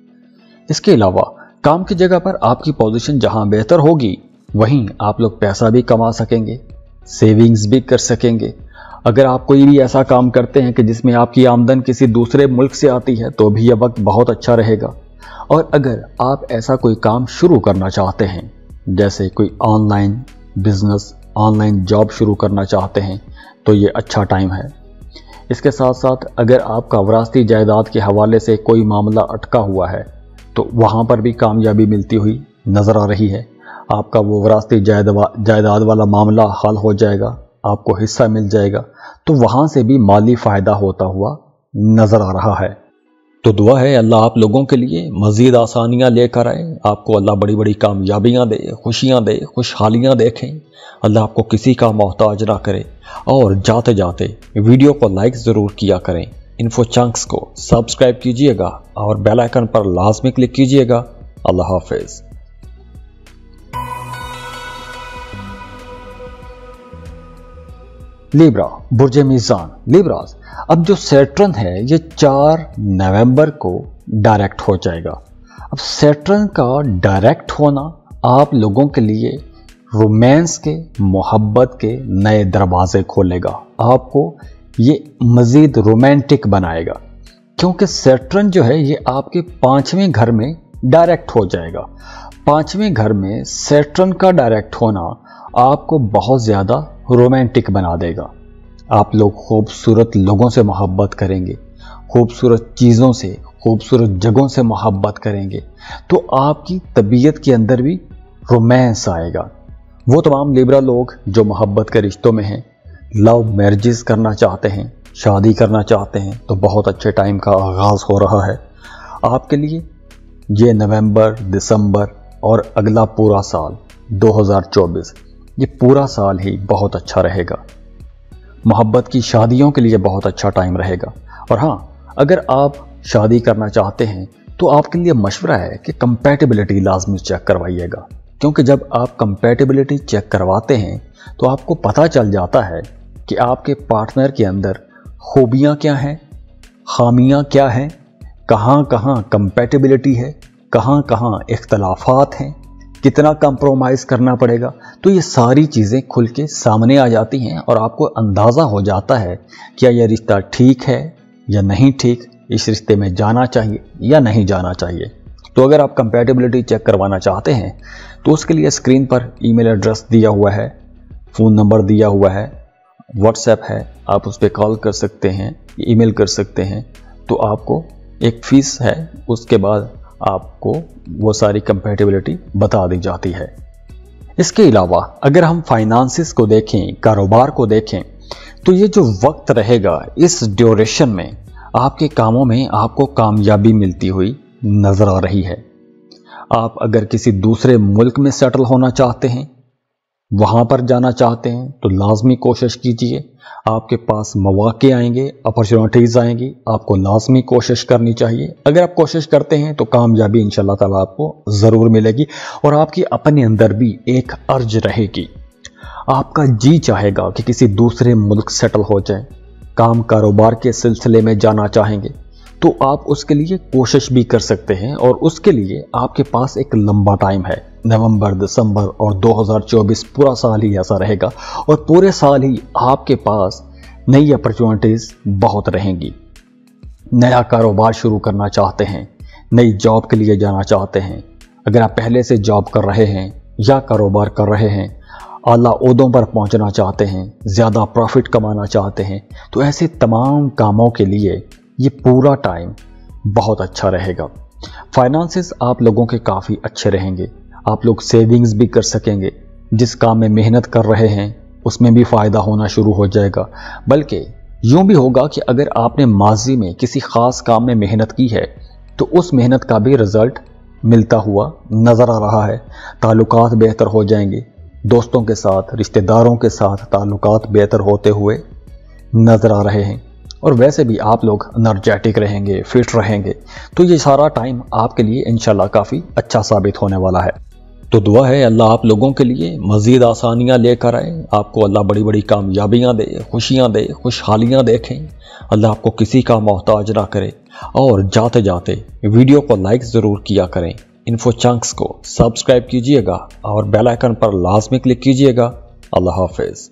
इसके अलावा काम की जगह पर आपकी पोजीशन जहां बेहतर होगी, वहीं आप लोग पैसा भी कमा सकेंगे, सेविंग्स भी कर सकेंगे। अगर आप कोई भी ऐसा काम करते हैं कि जिसमें आपकी आमदन किसी दूसरे मुल्क से आती है, तो भी यह वक्त बहुत अच्छा रहेगा। और अगर आप ऐसा कोई काम शुरू करना चाहते हैं, जैसे कोई ऑनलाइन बिजनेस, ऑनलाइन जॉब शुरू करना चाहते हैं, तो ये अच्छा टाइम है। इसके साथ साथ अगर आपका विरासती जायदाद के हवाले से कोई मामला अटका हुआ है, तो वहाँ पर भी कामयाबी मिलती हुई नज़र आ रही है। आपका वो विरासती जायदाद वाला मामला हल हो जाएगा, आपको हिस्सा मिल जाएगा। तो वहाँ से भी माली फ़ायदा होता हुआ नज़र आ रहा है। तो दुआ है अल्लाह आप लोगों के लिए मज़ीद आसानियाँ लेकर आए। आपको अल्लाह बड़ी बड़ी कामयाबियाँ दे, खुशियाँ दे, खुशहालियाँ देखें। अल्लाह आपको किसी का मोहताज ना करे। और जाते जाते वीडियो को लाइक ज़रूर किया करें। इन्फो चंक्स को सब्सक्राइब कीजिएगा और बेल आइकन पर लाजमी क्लिक कीजिएगा। अल्लाह हाफिज़। लिब्रा, बुर्ज मीज़ान, लिब्रास। अब जो सैटर्न है ये 4 नवंबर को डायरेक्ट हो जाएगा। अब सैटर्न का डायरेक्ट होना आप लोगों के लिए रोमांस के, मोहब्बत के नए दरवाजे खोलेगा। आपको ये मज़ीद रोमांटिक बनाएगा, क्योंकि सैटर्न जो है ये आपके 5वें घर में डायरेक्ट हो जाएगा। 5वें घर में सैटर्न का डायरेक्ट होना आपको बहुत ज़्यादा रोमांटिक बना देगा। आप लोग खूबसूरत लोगों से मोहब्बत करेंगे, खूबसूरत चीज़ों से, खूबसूरत जगहों से मोहब्बत करेंगे। तो आपकी तबीयत के अंदर भी रोमांस आएगा। वो तमाम लिब्रा लोग जो मोहब्बत के रिश्तों में हैं, लव मैरिजेस करना चाहते हैं, शादी करना चाहते हैं, तो बहुत अच्छे टाइम का आगाज़ हो रहा है आपके लिए। ये नवंबर, दिसंबर और अगला पूरा साल 2024, ये पूरा साल ही बहुत अच्छा रहेगा। मोहब्बत की शादियों के लिए बहुत अच्छा टाइम रहेगा। और हाँ, अगर आप शादी करना चाहते हैं तो आपके लिए मशवरा है कि कंपैटिबिलिटी लाजमी चेक करवाइएगा, क्योंकि जब आप कंपैटिबिलिटी चेक करवाते हैं तो आपको पता चल जाता है कि आपके पार्टनर के अंदर खूबियाँ क्या हैं, खामियाँ क्या हैं, कहाँ कहाँ कंपैटिबिलिटी है, कहाँ कहाँ इख्तलाफात हैं, कितना कंप्रोमाइज़ करना पड़ेगा। तो ये सारी चीज़ें खुल के सामने आ जाती हैं और आपको अंदाज़ा हो जाता है क्या यह रिश्ता ठीक है या नहीं ठीक, इस रिश्ते में जाना चाहिए या नहीं जाना चाहिए। तो अगर आप कंपैटिबिलिटी चेक करवाना चाहते हैं तो उसके लिए स्क्रीन पर ईमेल एड्रेस दिया हुआ है, फ़ोन नंबर दिया हुआ है, व्हाट्सएप है, आप उस पर कॉल कर सकते हैं, ईमेल कर सकते हैं। तो आपको एक फ़ीस है, उसके बाद आपको वो सारी कंपैटिबिलिटी बता दी जाती है। इसके अलावा अगर हम फाइनेंसिस को देखें, कारोबार को देखें, तो ये जो वक्त रहेगा, इस ड्यूरेशन में आपके कामों में आपको कामयाबी मिलती हुई नज़र आ रही है। आप अगर किसी दूसरे मुल्क में सेटल होना चाहते हैं वहाँ पर जाना चाहते हैं तो लाजमी कोशिश कीजिए। आपके पास मौके आएंगे, अपॉर्चुनिटीज़ आएंगी, आपको लाजमी कोशिश करनी चाहिए। अगर आप कोशिश करते हैं तो कामयाबी इंशाल्लाह ताला आपको ज़रूर मिलेगी और आपकी अपने अंदर भी एक अर्ज रहेगी। आपका जी चाहेगा कि किसी दूसरे मुल्क सेटल हो जाए, काम कारोबार के सिलसिले में जाना चाहेंगे तो आप उसके लिए कोशिश भी कर सकते हैं और उसके लिए आपके पास एक लंबा टाइम है। नवंबर, दिसंबर और 2024 पूरा साल ही ऐसा रहेगा और पूरे साल ही आपके पास नई अपॉर्चुनिटीज़ बहुत रहेंगी। नया कारोबार शुरू करना चाहते हैं, नई जॉब के लिए जाना चाहते हैं, अगर आप पहले से जॉब कर रहे हैं या कारोबार कर रहे हैं, आला ओहदों पर पहुंचना चाहते हैं, ज़्यादा प्रॉफिट कमाना चाहते हैं, तो ऐसे तमाम कामों के लिए ये पूरा टाइम बहुत अच्छा रहेगा। फाइनेंसेस आप लोगों के काफ़ी अच्छे रहेंगे, आप लोग सेविंग्स भी कर सकेंगे। जिस काम में मेहनत कर रहे हैं उसमें भी फ़ायदा होना शुरू हो जाएगा। बल्कि यूँ भी होगा कि अगर आपने माजी में किसी ख़ास काम में मेहनत की है तो उस मेहनत का भी रिज़ल्ट मिलता हुआ नज़र आ रहा है। ताल्लुकात बेहतर हो जाएंगे, दोस्तों के साथ, रिश्तेदारों के साथ ताल्लुकात बेहतर होते हुए नज़र आ रहे हैं और वैसे भी आप लोग एनर्जेटिक रहेंगे, फिट रहेंगे। तो ये सारा टाइम आपके लिए इंशाल्लाह काफ़ी अच्छा साबित होने वाला है। तो दुआ है अल्लाह आप लोगों के लिए मज़ीद आसानियाँ लेकर आए, आपको अल्लाह बड़ी बड़ी कामयाबियाँ दे, खुशियाँ दे, खुशहालियाँ देखें, अल्लाह आपको किसी का मोहताज ना करे। और जाते जाते वीडियो को लाइक ज़रूर किया करें, इन्फो चंक्स को सब्सक्राइब कीजिएगा और बेल आइकन पर लाजमी क्लिक कीजिएगा। अल्लाह हाफिज़।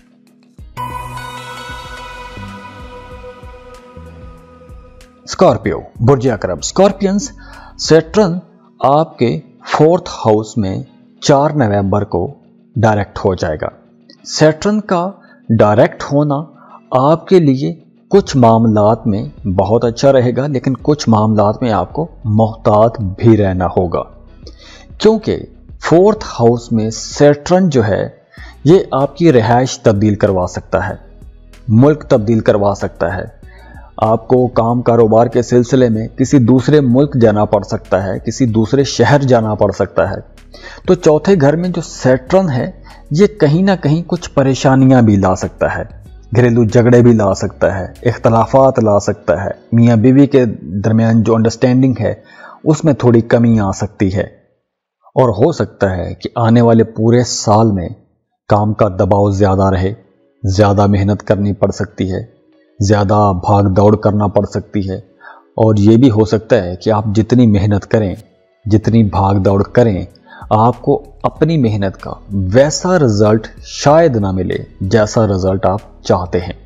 स्कॉर्पियो, बुर्ज अकरब। स्कॉर्पियंस, सैटर्न आपके 4th हाउस में 4 नवंबर को डायरेक्ट हो जाएगा। सैटर्न का डायरेक्ट होना आपके लिए कुछ मामलात में बहुत अच्छा रहेगा, लेकिन कुछ मामलात में आपको मोहतात भी रहना होगा, क्योंकि 4th हाउस में सैटर्न जो है ये आपकी रिहाइश तब्दील करवा सकता है, मुल्क तब्दील करवा सकता है। आपको काम कारोबार के सिलसिले में किसी दूसरे मुल्क जाना पड़ सकता है, किसी दूसरे शहर जाना पड़ सकता है। तो चौथे घर में जो सैटर्न है ये कहीं ना कहीं कुछ परेशानियां भी ला सकता है, घरेलू झगड़े भी ला सकता है, इख्तलाफात ला सकता है, मियाँ बीवी के दरमियान जो अंडरस्टैंडिंग है उसमें थोड़ी कमी आ सकती है। और हो सकता है कि आने वाले पूरे साल में काम का दबाव ज़्यादा रहे, ज़्यादा मेहनत करनी पड़ सकती है, ज़्यादा भाग दौड़ करना पड़ सकती है। और ये भी हो सकता है कि आप जितनी मेहनत करें, जितनी भाग दौड़ करें, आपको अपनी मेहनत का वैसा रिज़ल्ट शायद ना मिले जैसा रिज़ल्ट आप चाहते हैं।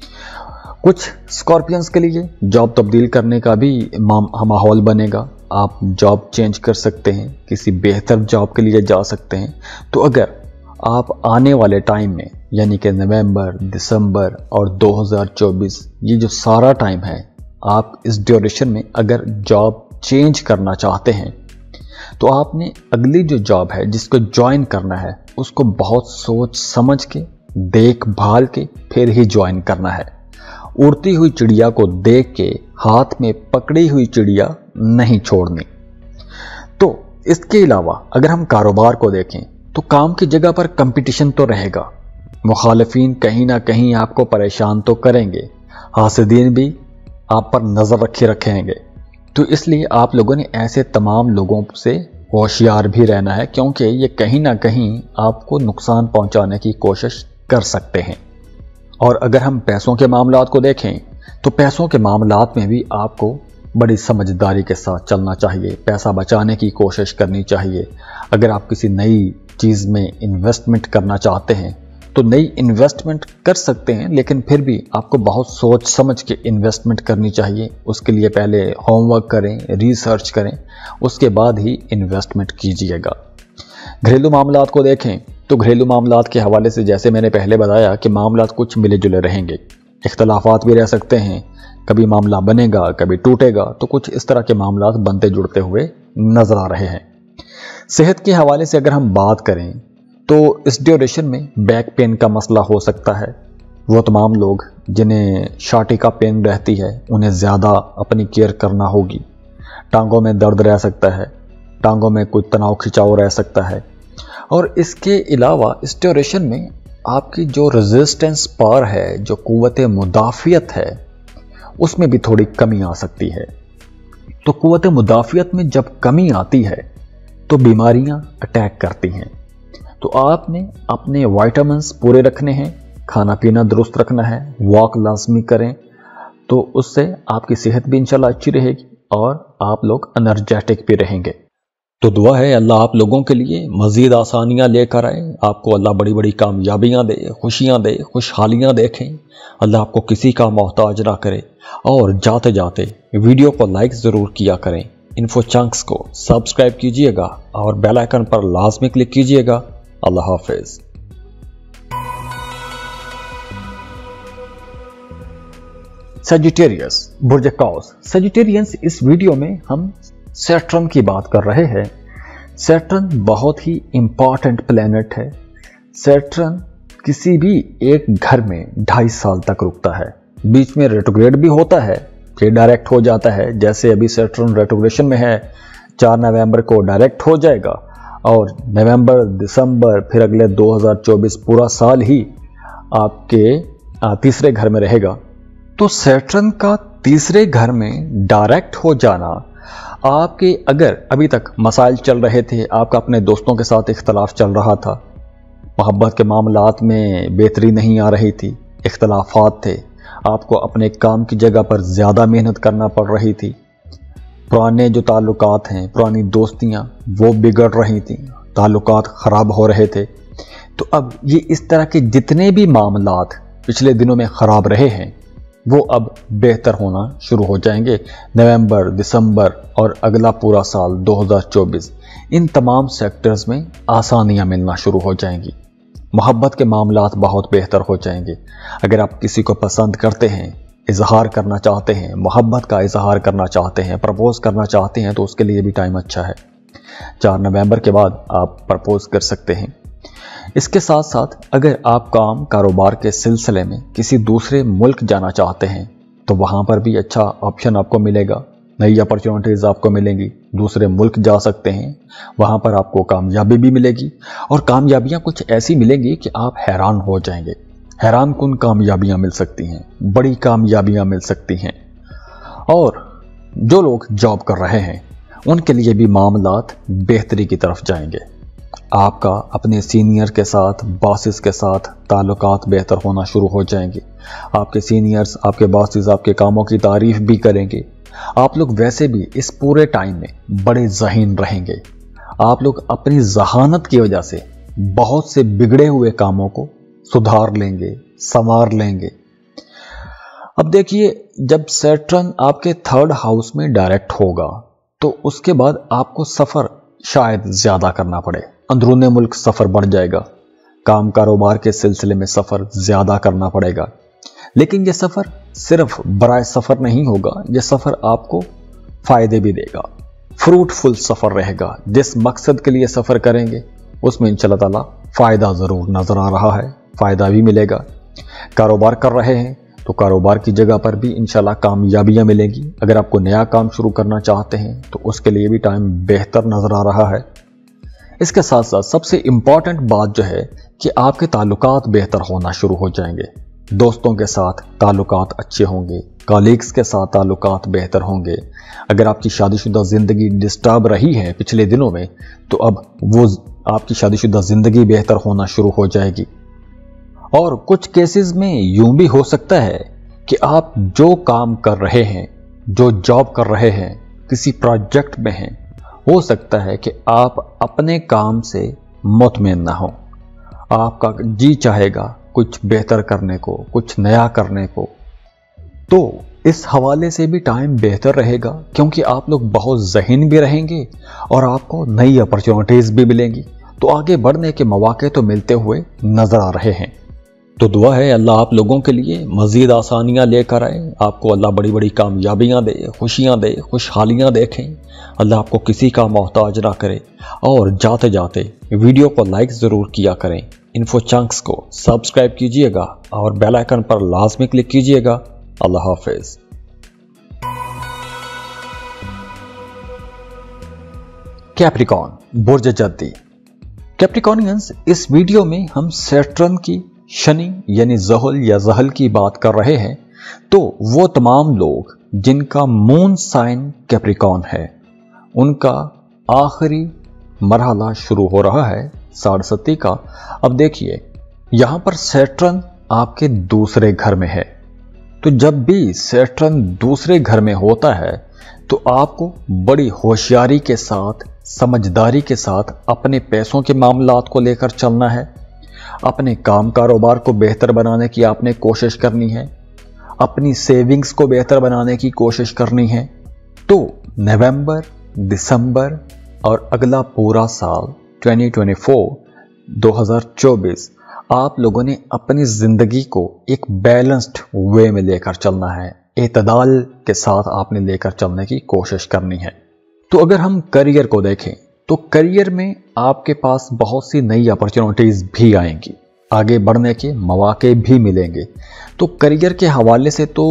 कुछ स्कॉर्पियंस के लिए जॉब तब्दील करने का भी माहौल बनेगा, आप जॉब चेंज कर सकते हैं, किसी बेहतर जॉब के लिए जा सकते हैं। तो अगर आप आने वाले टाइम में यानी कि नवंबर, दिसंबर और 2024 ये जो सारा टाइम है, आप इस ड्यूरेशन में अगर जॉब चेंज करना चाहते हैं तो आपने अगली जो जॉब है जिसको ज्वाइन करना है उसको बहुत सोच समझ के, देखभाल के फिर ही ज्वाइन करना है। उड़ती हुई चिड़िया को देख के हाथ में पकड़ी हुई चिड़िया नहीं छोड़नी। तो इसके अलावा अगर हम कारोबार को देखें तो काम की जगह पर कंपटीशन तो रहेगा, मुखालिफिन कहीं ना कहीं आपको परेशान तो करेंगे, हासिदीन भी आप पर नज़र रखेंगे। तो इसलिए आप लोगों ने ऐसे तमाम लोगों से होशियार भी रहना है, क्योंकि ये कहीं ना कहीं आपको नुकसान पहुंचाने की कोशिश कर सकते हैं। और अगर हम पैसों के मामलात को देखें तो पैसों के मामलात में भी आपको बड़ी समझदारी के साथ चलना चाहिए, पैसा बचाने की कोशिश करनी चाहिए। अगर आप किसी नई चीज़ में इन्वेस्टमेंट करना चाहते हैं तो नई इन्वेस्टमेंट कर सकते हैं, लेकिन फिर भी आपको बहुत सोच समझ के इन्वेस्टमेंट करनी चाहिए। उसके लिए पहले होमवर्क करें, रिसर्च करें, उसके बाद ही इन्वेस्टमेंट कीजिएगा। घरेलू मामलात को देखें तो घरेलू मामलात के हवाले से जैसे मैंने पहले बताया कि मामलात कुछ मिले जुले रहेंगे, इख्तलाफात भी रह सकते हैं, कभी मामला बनेगा कभी टूटेगा, तो कुछ इस तरह के मामलात बनते जुड़ते हुए नजर आ रहे हैं। सेहत के हवाले से अगर हम बात करें तो इस ड्यूरेशन में बैक पेन का मसला हो सकता है। वो तमाम लोग जिन्हें शाटी का पेन रहती है उन्हें ज़्यादा अपनी केयर करना होगी। टांगों में दर्द रह सकता है, टांगों में कुछ तनाव खिंचाव रह सकता है। और इसके अलावा इस ड्यूरेशन में आपकी जो रेजिस्टेंस पावर है, जो कुव्वत मुदाफियत है, उसमें भी थोड़ी कमी आ सकती है। तो कुव्वत मुदाफियत में जब कमी आती है तो बीमारियां अटैक करती हैं। तो आपने अपने विटामिन्स पूरे रखने हैं, खाना पीना दुरुस्त रखना है, वॉक लाजमी करें, तो उससे आपकी सेहत भी इंशाल्लाह अच्छी रहेगी और आप लोग एनर्जेटिक भी रहेंगे। तो दुआ है अल्लाह आप लोगों के लिए मज़ीद आसानियां लेकर आए, आपको अल्लाह बड़ी बड़ी कामयाबियां दे, खुशियां दे, खुशहालियां देखें, अल्लाह आपको किसी का मोहताज ना करे। और जाते जाते वीडियो को लाइक ज़रूर किया करें, इन्फो चंक्स को सब्सक्राइब कीजिएगा और बेल आइकन पर लाजमी क्लिक कीजिएगा। अल्लाह हाफिज़। सजिटेरियस बुर्ज कौस। सजिटेरियंस, इस वीडियो में हम सैटर्न की बात कर रहे हैं। सैटर्न बहुत ही इंपॉर्टेंट प्लेनेट है। सैटर्न किसी भी एक घर में 2.5 साल तक रुकता है, बीच में रेट्रोग्रेड भी होता है, फिर डायरेक्ट हो जाता है। जैसे अभी सैटर्न रेट्रोग्रेशन में है, 4 नवंबर को डायरेक्ट हो जाएगा और नवंबर, दिसंबर, फिर अगले 2024 पूरा साल ही आपके तीसरे घर में रहेगा। तो सैटर्न का तीसरे घर में डायरेक्ट हो जाना, आपके अगर अभी तक मसाइल चल रहे थे, आपका अपने दोस्तों के साथ इख्तलाफ चल रहा था, मोहब्बत के मामलात में बेहतरी नहीं आ रही थी, इख्तलाफात थे, आपको अपने काम की जगह पर ज़्यादा मेहनत करना पड़ रही थी, पुराने जो ताल्लुकात हैं, पुरानी दोस्तियां वो बिगड़ रही थी, ताल्लुकात ख़राब हो रहे थे, तो अब ये इस तरह के जितने भी मामलात पिछले दिनों में ख़राब रहे हैं वो अब बेहतर होना शुरू हो जाएंगे। नवंबर, दिसंबर और अगला पूरा साल 2024, इन तमाम सेक्टर्स में आसानियां मिलना शुरू हो जाएंगी। मोहब्बत के मामलात बहुत बेहतर हो जाएंगे। अगर आप किसी को पसंद करते हैं, इजहार करना चाहते हैं, मोहब्बत का इजहार करना चाहते हैं, प्रपोज करना चाहते हैं, तो उसके लिए भी टाइम अच्छा है। 4 नवंबर के बाद आप प्रपोज कर सकते हैं। इसके साथ साथ अगर आप काम कारोबार के सिलसिले में किसी दूसरे मुल्क जाना चाहते हैं तो वहाँ पर भी अच्छा ऑप्शन आपको मिलेगा, नई अपॉर्चुनिटीज़ आपको मिलेंगी, दूसरे मुल्क जा सकते हैं, वहाँ पर आपको कामयाबी भी मिलेगी और कामयाबियाँ कुछ ऐसी मिलेंगी कि आप हैरान हो जाएंगे। हैरान कुन कामयाबियाँ मिल सकती हैं, बड़ी कामयाबियाँ मिल सकती हैं। और जो लोग जॉब कर रहे हैं उनके लिए भी मामलात बेहतरी की तरफ जाएंगे। आपका अपने सीनियर के साथ, बॉसेस के साथ ताल्लुकात बेहतर होना शुरू हो जाएंगे। आपके सीनियर्स, आपके बॉसेस आपके कामों की तारीफ भी करेंगे। आप लोग वैसे भी इस पूरे टाइम में बड़े ज़हीन रहेंगे। आप लोग अपनी ज़हानत की वजह से बहुत से बिगड़े हुए कामों को सुधार लेंगे, संवार लेंगे। अब देखिए, जब सैटर्न आपके 3rd हाउस में डायरेक्ट होगा तो उसके बाद आपको सफ़र शायद ज़्यादा करना पड़े, अंदरूनी मुल्क सफ़र बढ़ जाएगा, काम कारोबार के सिलसिले में सफ़र ज़्यादा करना पड़ेगा। लेकिन यह सफ़र सिर्फ बराए सफ़र नहीं होगा, यह सफ़र आपको फ़ायदे भी देगा, फ्रूटफुल सफ़र रहेगा। जिस मकसद के लिए सफ़र करेंगे उसमें इंशाअल्लाह ताला फ़ायदा ज़रूर नज़र आ रहा है, फ़ायदा भी मिलेगा। कारोबार कर रहे हैं तो कारोबार की जगह पर भी इंशाल्लाह कामयाबियाँ मिलेंगी। अगर आपको नया काम शुरू करना चाहते हैं तो उसके लिए भी टाइम बेहतर नज़र आ रहा है। इसके साथ साथ सबसे इम्पॉर्टेंट बात जो है कि आपके ताल्लुकात बेहतर होना शुरू हो जाएंगे। दोस्तों के साथ ताल्लुकात अच्छे होंगे, कलीग्स के साथ ताल्लुकात बेहतर होंगे। अगर आपकी शादीशुदा ज़िंदगी डिस्टर्ब रही है पिछले दिनों में तो अब वो आपकी शादीशुदा ज़िंदगी बेहतर होना शुरू हो जाएगी। और कुछ केसेस में यूं भी हो सकता है कि आप जो काम कर रहे हैं, जो जॉब कर रहे हैं, किसी प्रोजेक्ट में हैं, हो सकता है कि आप अपने काम से मुतमईन ना हो। आपका जी चाहेगा कुछ बेहतर करने को, कुछ नया करने को। तो इस हवाले से भी टाइम बेहतर रहेगा क्योंकि आप लोग बहुत ज़हीन भी रहेंगे और आपको नई अपॉर्चुनिटीज़ भी मिलेंगी। तो आगे बढ़ने के मौके तो मिलते हुए नज़र आ रहे हैं। तो दुआ है अल्लाह आप लोगों के लिए मज़ीद आसानियाँ लेकर आए, आपको अल्लाह बड़ी बड़ी कामयाबियाँ दे, खुशियाँ दे, खुशहालियाँ देखें, अल्लाह आपको किसी का मोहताज ना करे। और जाते जाते वीडियो को लाइक ज़रूर किया करें, इन्फो चंक्स को सब्सक्राइब कीजिएगा और बेल आइकन पर लाजमी क्लिक कीजिएगा। अल्लाह हाफिज़। कैप्रिकॉर्न बुर्ज जद्दी। कैप्रिकॉर्नियंस, इस वीडियो में हम सैटर्न की शनि यानी ज़हुल या ज़हल की बात कर रहे हैं। तो वो तमाम लोग जिनका मून साइन कैप्रिकॉर्न है, उनका आखिरी मरहला शुरू हो रहा है साढ़सती का। अब देखिए, यहां पर सैटर्न आपके दूसरे घर में है, तो जब भी सैटर्न दूसरे घर में होता है तो आपको बड़ी होशियारी के साथ, समझदारी के साथ अपने पैसों के मामलात को लेकर चलना है। अपने काम कारोबार को बेहतर बनाने की आपने कोशिश करनी है, अपनी सेविंग्स को बेहतर बनाने की कोशिश करनी है। तो नवंबर, दिसंबर और अगला पूरा साल 2024 आप लोगों ने अपनी जिंदगी को एक बैलेंस्ड वे में लेकर चलना है, एतदाल के साथ आपने लेकर चलने की कोशिश करनी है। तो अगर हम करियर को देखें तो करियर में आपके पास बहुत सी नई अपॉर्चुनिटीज भी आएंगी, आगे बढ़ने के मौके भी मिलेंगे। तो करियर के हवाले से तो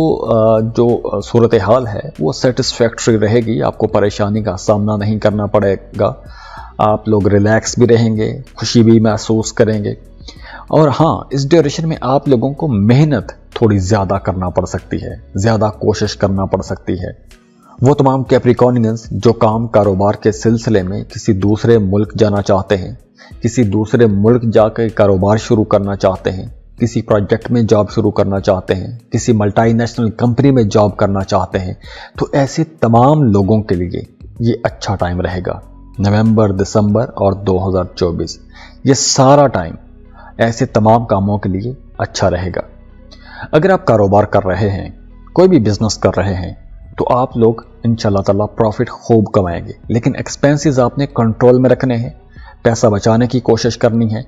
जो सूरत हाल है वो सेटिस्फैक्ट्री रहेगी, आपको परेशानी का सामना नहीं करना पड़ेगा, आप लोग रिलैक्स भी रहेंगे, खुशी भी महसूस करेंगे। और हाँ, इस ड्यूरेशन में आप लोगों को मेहनत थोड़ी ज़्यादा करना पड़ सकती है, ज़्यादा कोशिश करना पड़ सकती है। वो तमाम कैप्रिकॉर्नियंस जो काम कारोबार के सिलसिले में किसी दूसरे मुल्क जाना चाहते हैं, किसी दूसरे मुल्क जाकर कारोबार शुरू करना चाहते हैं, किसी प्रोजेक्ट में जॉब शुरू करना चाहते हैं, किसी मल्टीनेशनल कंपनी में जॉब करना चाहते हैं, तो ऐसे तमाम लोगों के लिए ये अच्छा टाइम रहेगा। नवंबर, दिसंबर और 2024 ये सारा टाइम ऐसे तमाम कामों के लिए अच्छा रहेगा। अगर आप कारोबार कर रहे हैं, कोई भी बिजनेस कर रहे हैं, तो आप लोग इंशाल्लाह ताला प्रॉफिट खूब कमाएंगे, लेकिन एक्सपेंसेस आपने कंट्रोल में रखने हैं, पैसा बचाने की कोशिश करनी है।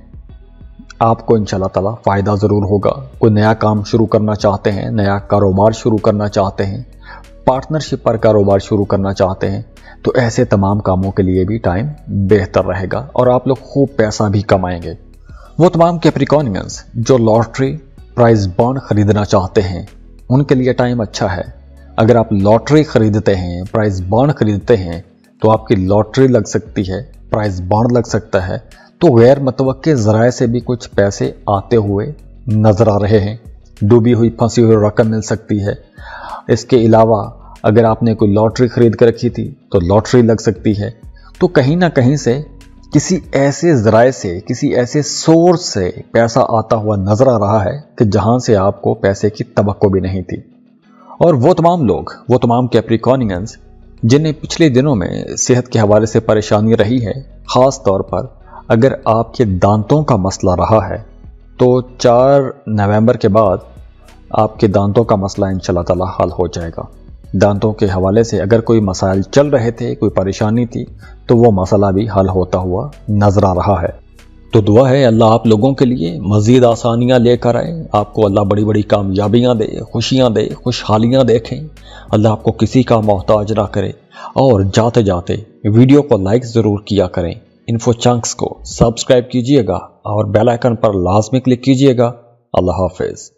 आपको इंशाल्लाह ताला फ़ायदा ज़रूर होगा। कोई नया काम शुरू करना चाहते हैं, नया कारोबार शुरू करना चाहते हैं, पार्टनरशिप पर कारोबार शुरू करना चाहते हैं, तो ऐसे तमाम कामों के लिए भी टाइम बेहतर रहेगा और आप लोग खूब पैसा भी कमाएंगे। वो तमाम कैप्रिकॉर्नियंस जो लॉटरी प्राइज बॉन्ड खरीदना चाहते हैं, उनके लिए टाइम अच्छा है। अगर आप लॉटरी खरीदते हैं, प्राइज बॉन्ड खरीदते हैं, तो आपकी लॉटरी लग सकती है, प्राइज बॉन्ड लग सकता है, तो गैर मुतवक्के ज़राए से भी कुछ पैसे आते हुए नजर आ रहे हैं। डूबी हुई फंसी हुई रकम मिल सकती है। इसके अलावा अगर आपने कोई लॉटरी खरीद कर रखी थी तो लॉटरी लग सकती है। तो कहीं ना कहीं से किसी ऐसे ज़राए से, किसी ऐसे सोर्स से पैसा आता हुआ नजर आ रहा है कि जहां से आपको पैसे की तवक्को भी नहीं थी। और वो तमाम लोग, वो तमाम कैप्रिकॉर्नियंस जिन्हें पिछले दिनों में सेहत के हवाले से परेशानी रही है, ख़ास तौर पर अगर आपके दांतों का मसला रहा है, तो 4 नवंबर के बाद आपके दांतों का मसला इंशाल्लाह ताला हल हो जाएगा। दांतों के हवाले से अगर कोई मसाइल चल रहे थे, कोई परेशानी थी, तो वो मसला भी हल होता हुआ नजर आ रहा है। तो दुआ है अल्लाह आप लोगों के लिए मज़ीद आसानियाँ लेकर आए, आपको अल्लाह बड़ी बड़ी कामयाबियाँ दे, खुशियाँ दे, खुशहालियाँ देखें, अल्लाह आपको किसी का मोहताज ना करे। और जाते जाते वीडियो को लाइक ज़रूर किया करें, इन्फो चंक्स को सब्सक्राइब कीजिएगा और बेल आइकन पर लाजमी क्लिक कीजिएगा। अल्लाह हाफिज़।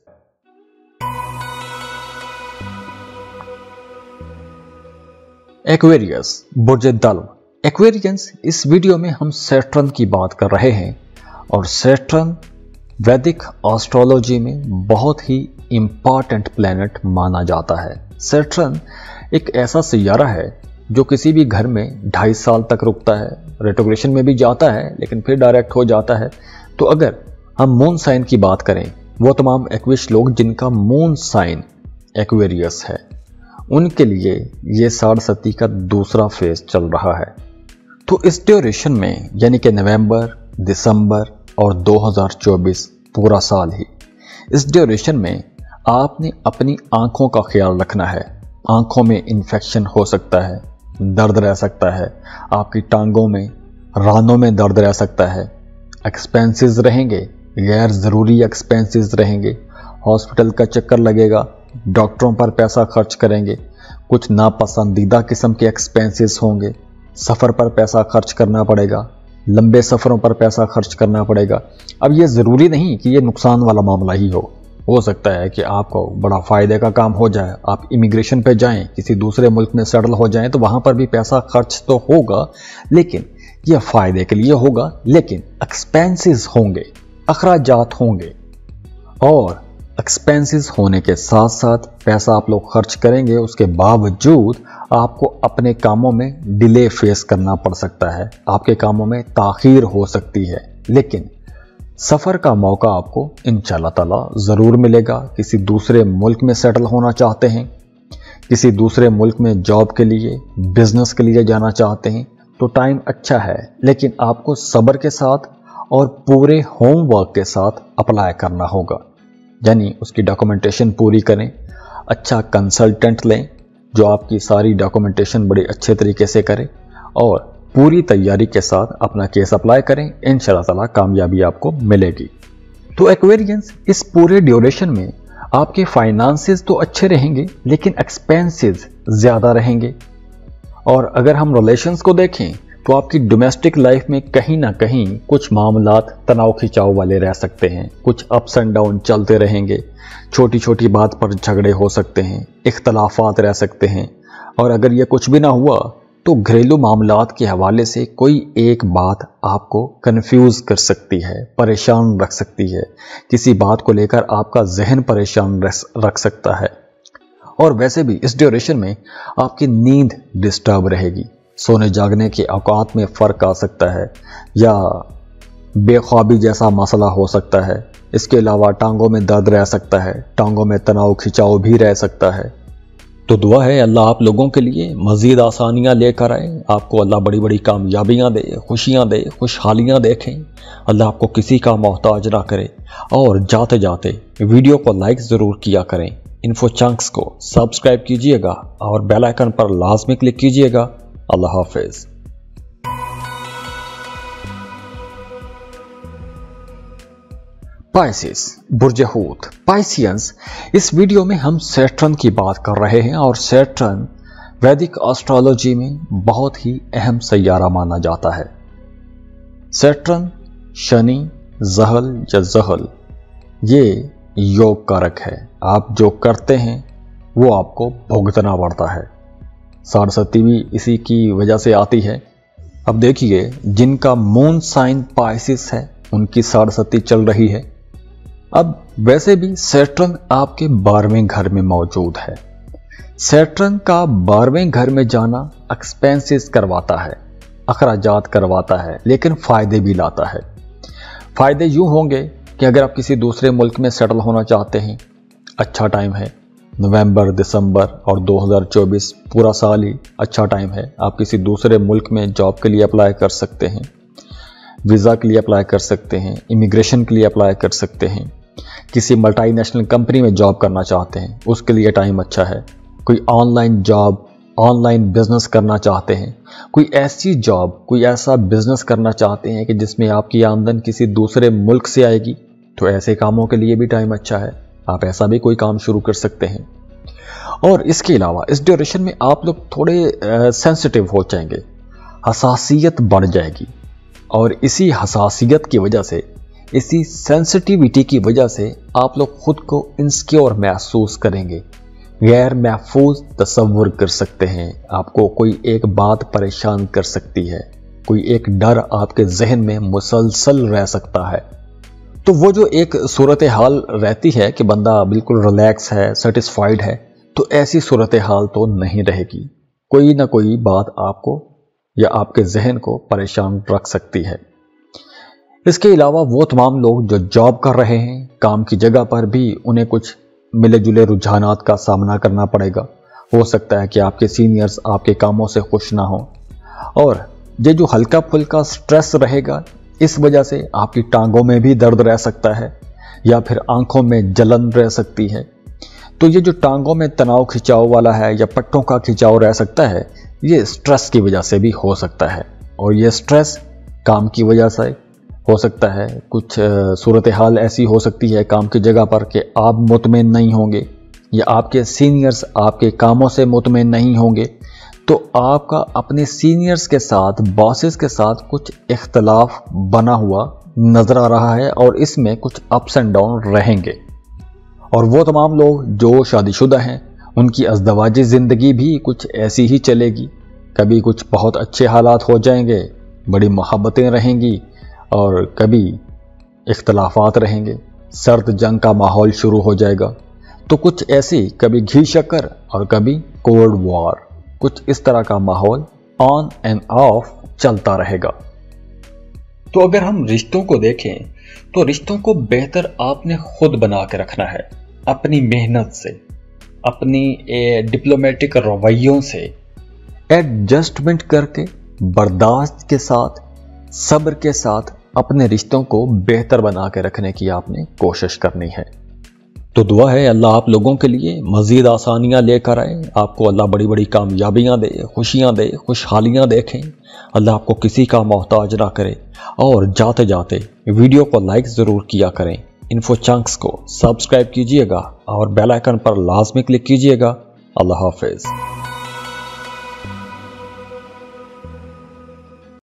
एक्वेरियस, बुर्ज दल्व। एक्वेरियंस, इस वीडियो में हम सैटर्न की बात कर रहे हैं और सैटर्न वैदिक एस्ट्रोलॉजी में बहुत ही इंपॉर्टेंट प्लैनेट माना जाता है। सैटर्न एक ऐसा सियारा है जो किसी भी घर में 2.5 साल तक रुकता है, रेट्रोग्रेशन में भी जाता है लेकिन फिर डायरेक्ट हो जाता है। तो अगर हम मून साइन की बात करें, वो तमाम एक्विश लोग जिनका मून साइन एक्वेरियस है, उनके लिए ये साढ़सती का दूसरा फेज चल रहा है। तो इस ड्यूरेशन में यानी कि नवंबर, दिसंबर और 2024 पूरा साल ही, इस ड्यूरेशन में आपने अपनी आंखों का ख्याल रखना है। आंखों में इन्फेक्शन हो सकता है, दर्द रह सकता है, आपकी टांगों में, रानों में दर्द रह सकता है, एक्सपेंसेस रहेंगे, गैर ज़रूरी एक्सपेंसेस रहेंगे, हॉस्पिटल का चक्कर लगेगा, डॉक्टरों पर पैसा खर्च करेंगे, कुछ नापसंदीदा किस्म के एक्सपेंसेस होंगे, सफ़र पर पैसा खर्च करना पड़ेगा, लंबे सफ़रों पर पैसा खर्च करना पड़ेगा। अब ये ज़रूरी नहीं कि ये नुकसान वाला मामला ही हो सकता है कि आपको बड़ा फ़ायदे का काम हो जाए, आप इमिग्रेशन पे जाएं, किसी दूसरे मुल्क में सेटल हो जाएं, तो वहाँ पर भी पैसा खर्च तो होगा, लेकिन ये फायदे के लिए होगा, लेकिन एक्सपेंसेस होंगे, अखराजात होंगे, और एक्सपेंसेस होने के साथ साथ पैसा आप लोग खर्च करेंगे, उसके बावजूद आपको अपने कामों में डिले फेस करना पड़ सकता है, आपके कामों में ताखीर हो सकती है, लेकिन सफ़र का मौका आपको इंशाअल्लाह ताला ज़रूर मिलेगा। किसी दूसरे मुल्क में सेटल होना चाहते हैं, किसी दूसरे मुल्क में जॉब के लिए, बिजनेस के लिए जाना चाहते हैं, तो टाइम अच्छा है, लेकिन आपको सब्र के साथ और पूरे होमवर्क के साथ अप्लाई करना होगा। यानी उसकी डॉक्यूमेंटेशन पूरी करें, अच्छा कंसल्टेंट लें जो आपकी सारी डॉक्यूमेंटेशन बड़े अच्छे तरीके से करे, और पूरी तैयारी के साथ अपना केस अप्लाई करें। इंशाअल्लाह ताला कामयाबी आपको मिलेगी। तो एक्वेरियंस, इस पूरे ड्यूरेशन में आपके फाइनेंसेस तो अच्छे रहेंगे, लेकिन एक्सपेंसेस ज़्यादा रहेंगे। और अगर हम रिलेशंस को देखें तो आपकी डोमेस्टिक लाइफ में कहीं ना कहीं कुछ मामलात तनाव खिंचाव वाले रह सकते हैं, कुछ अप्स एंड डाउन चलते रहेंगे, छोटी छोटी बात पर झगड़े हो सकते हैं, इख्तलाफात रह सकते हैं। और अगर ये कुछ भी ना हुआ तो घरेलू मामलात के हवाले से कोई एक बात आपको कंफ्यूज कर सकती है, परेशान रख सकती है, किसी बात को लेकर आपका जहन परेशान रख सकता है। और वैसे भी इस ड्यूरेशन में आपकी नींद डिस्टर्ब रहेगी, सोने जागने के औकात में फ़र्क आ सकता है, या बेख्वाबी जैसा मसला हो सकता है। इसके अलावा टांगों में दर्द रह सकता है, टांगों में तनाव खिंचाव भी रह सकता है। तो दुआ है अल्लाह आप लोगों के लिए मज़ीद आसानियाँ लेकर आए, आपको अल्लाह बड़ी बड़ी कामयाबियाँ दे, खुशियाँ दे, खुशहालियाँ देखें, अल्लाह आपको किसी का मोहताज ना करे। और जाते जाते वीडियो को लाइक ज़रूर किया करें, इन्फो चंक्स को सब्सक्राइब कीजिएगा और बेल आइकन पर लाजमी क्लिक कीजिएगा। अल्लाह हाफिज़। पाइसेस, बुर्ज हूत, पाइसियंस, इस वीडियो में हम सैटर्न की बात कर रहे हैं। और सैटर्न वैदिक एस्ट्रोलॉजी में बहुत ही अहम सैयारा माना जाता है। सैटर्न शनि, जहल या जहल, ये योग कारक है। आप जो करते हैं वो आपको भुगतना पड़ता है। सरस्वती भी इसी की वजह से आती है। अब देखिए, जिनका मून साइन पाइसिस है उनकी सरस्वती चल रही है। अब वैसे भी सैटर्न आपके 12वें घर में मौजूद है। सैटर्न का 12वें घर में जाना एक्सपेंसेस करवाता है, अखराजात करवाता है, लेकिन फायदे भी लाता है। फायदे यूं होंगे कि अगर आप किसी दूसरे मुल्क में सेटल होना चाहते हैं, अच्छा टाइम है। नवंबर, दिसंबर और 2024 पूरा साल ही अच्छा टाइम है। आप किसी दूसरे मुल्क में जॉब के लिए अप्लाई कर सकते हैं, वीज़ा के लिए अप्लाई कर सकते हैं, इमिग्रेशन के लिए अप्लाई कर सकते हैं। किसी मल्टीनेशनल कंपनी में जॉब करना चाहते हैं, उसके लिए टाइम अच्छा है। कोई ऑनलाइन जॉब, ऑनलाइन बिजनेस करना चाहते हैं, कोई ऐसी जॉब, कोई ऐसा बिजनेस करना चाहते हैं कि जिसमें आपकी आमदन किसी दूसरे मुल्क से आएगी, तो ऐसे कामों के लिए भी टाइम अच्छा है। आप ऐसा भी कोई काम शुरू कर सकते हैं। और इसके अलावा इस ड्यूरेशन में आप लोग थोड़े सेंसिटिव हो जाएंगे, हसासियत बढ़ जाएगी। और इसी हसासियत की वजह से, इसी सेंसिटिविटी की वजह से आप लोग खुद को इनसिक्योर महसूस करेंगे, गैर महफूज तसव्वुर कर सकते हैं। आपको कोई एक बात परेशान कर सकती है, कोई एक डर आपके जहन में मुसलसल रह सकता है। तो वो जो एक सूरत हाल रहती है कि बंदा बिल्कुल रिलैक्स है, सेटिस्फाइड है, तो ऐसी सूरत हाल तो नहीं रहेगी। कोई ना कोई बात आपको या आपके जहन को परेशान रख सकती है। इसके अलावा वो तमाम लोग जो जॉब कर रहे हैं, काम की जगह पर भी उन्हें कुछ मिले जुले रुझानात का सामना करना पड़ेगा। हो सकता है कि आपके सीनियर्स आपके कामों से खुश ना हो, और ये जो हल्का फुल्का स्ट्रेस रहेगा, इस वजह से आपकी टांगों में भी दर्द रह सकता है, या फिर आंखों में जलन रह सकती है। तो ये जो टांगों में तनाव खिंचाव वाला है या पट्टों का खिंचाव रह सकता है, ये स्ट्रेस की वजह से भी हो सकता है। और ये स्ट्रेस काम की वजह से हो सकता है। कुछ सूरत हाल ऐसी हो सकती है काम की जगह पर कि आप मुतमईन नहीं होंगे, या आपके सीनियर्स आपके कामों से मुतमईन नहीं होंगे, तो आपका अपने सीनियर्स के साथ, बॉसेस के साथ कुछ इख्तलाफ बना हुआ नजर आ रहा है, और इसमें कुछ अप्स एंड डाउन रहेंगे। और वो तमाम लोग जो शादीशुदा हैं, उनकी अज़दवाजी ज़िंदगी भी कुछ ऐसी ही चलेगी। कभी कुछ बहुत अच्छे हालात हो जाएंगे, बड़ी मोहब्बतें रहेंगी और कभी इख्तलाफात रहेंगे, सर्द जंग का माहौल शुरू हो जाएगा। तो कुछ ऐसी कभी घी शक्कर और कभी कोल्ड वॉर, कुछ इस तरह का माहौल ऑन एंड ऑफ चलता रहेगा। तो अगर हम रिश्तों को देखें तो रिश्तों को बेहतर आपने खुद बना के रखना है, अपनी मेहनत से, अपनी डिप्लोमेटिक रवैयों से, एडजस्टमेंट करके, बर्दाश्त के साथ, सब्र के साथ अपने रिश्तों को बेहतर बना के रखने की आपने कोशिश करनी है। तो दुआ है अल्लाह आप लोगों के लिए मज़ीद आसानियां लेकर आए, आपको अल्लाह बड़ी बड़ी कामयाबियां दे, खुशियां दे, खुशहालियां देखें, अल्लाह आपको किसी का मोहताज ना करे। और जाते जाते वीडियो को लाइक ज़रूर किया करें, इन्फो चंक्स को सब्सक्राइब कीजिएगा और बेल आइकन पर लाजमी क्लिक कीजिएगा। अल्लाह हाफिज़।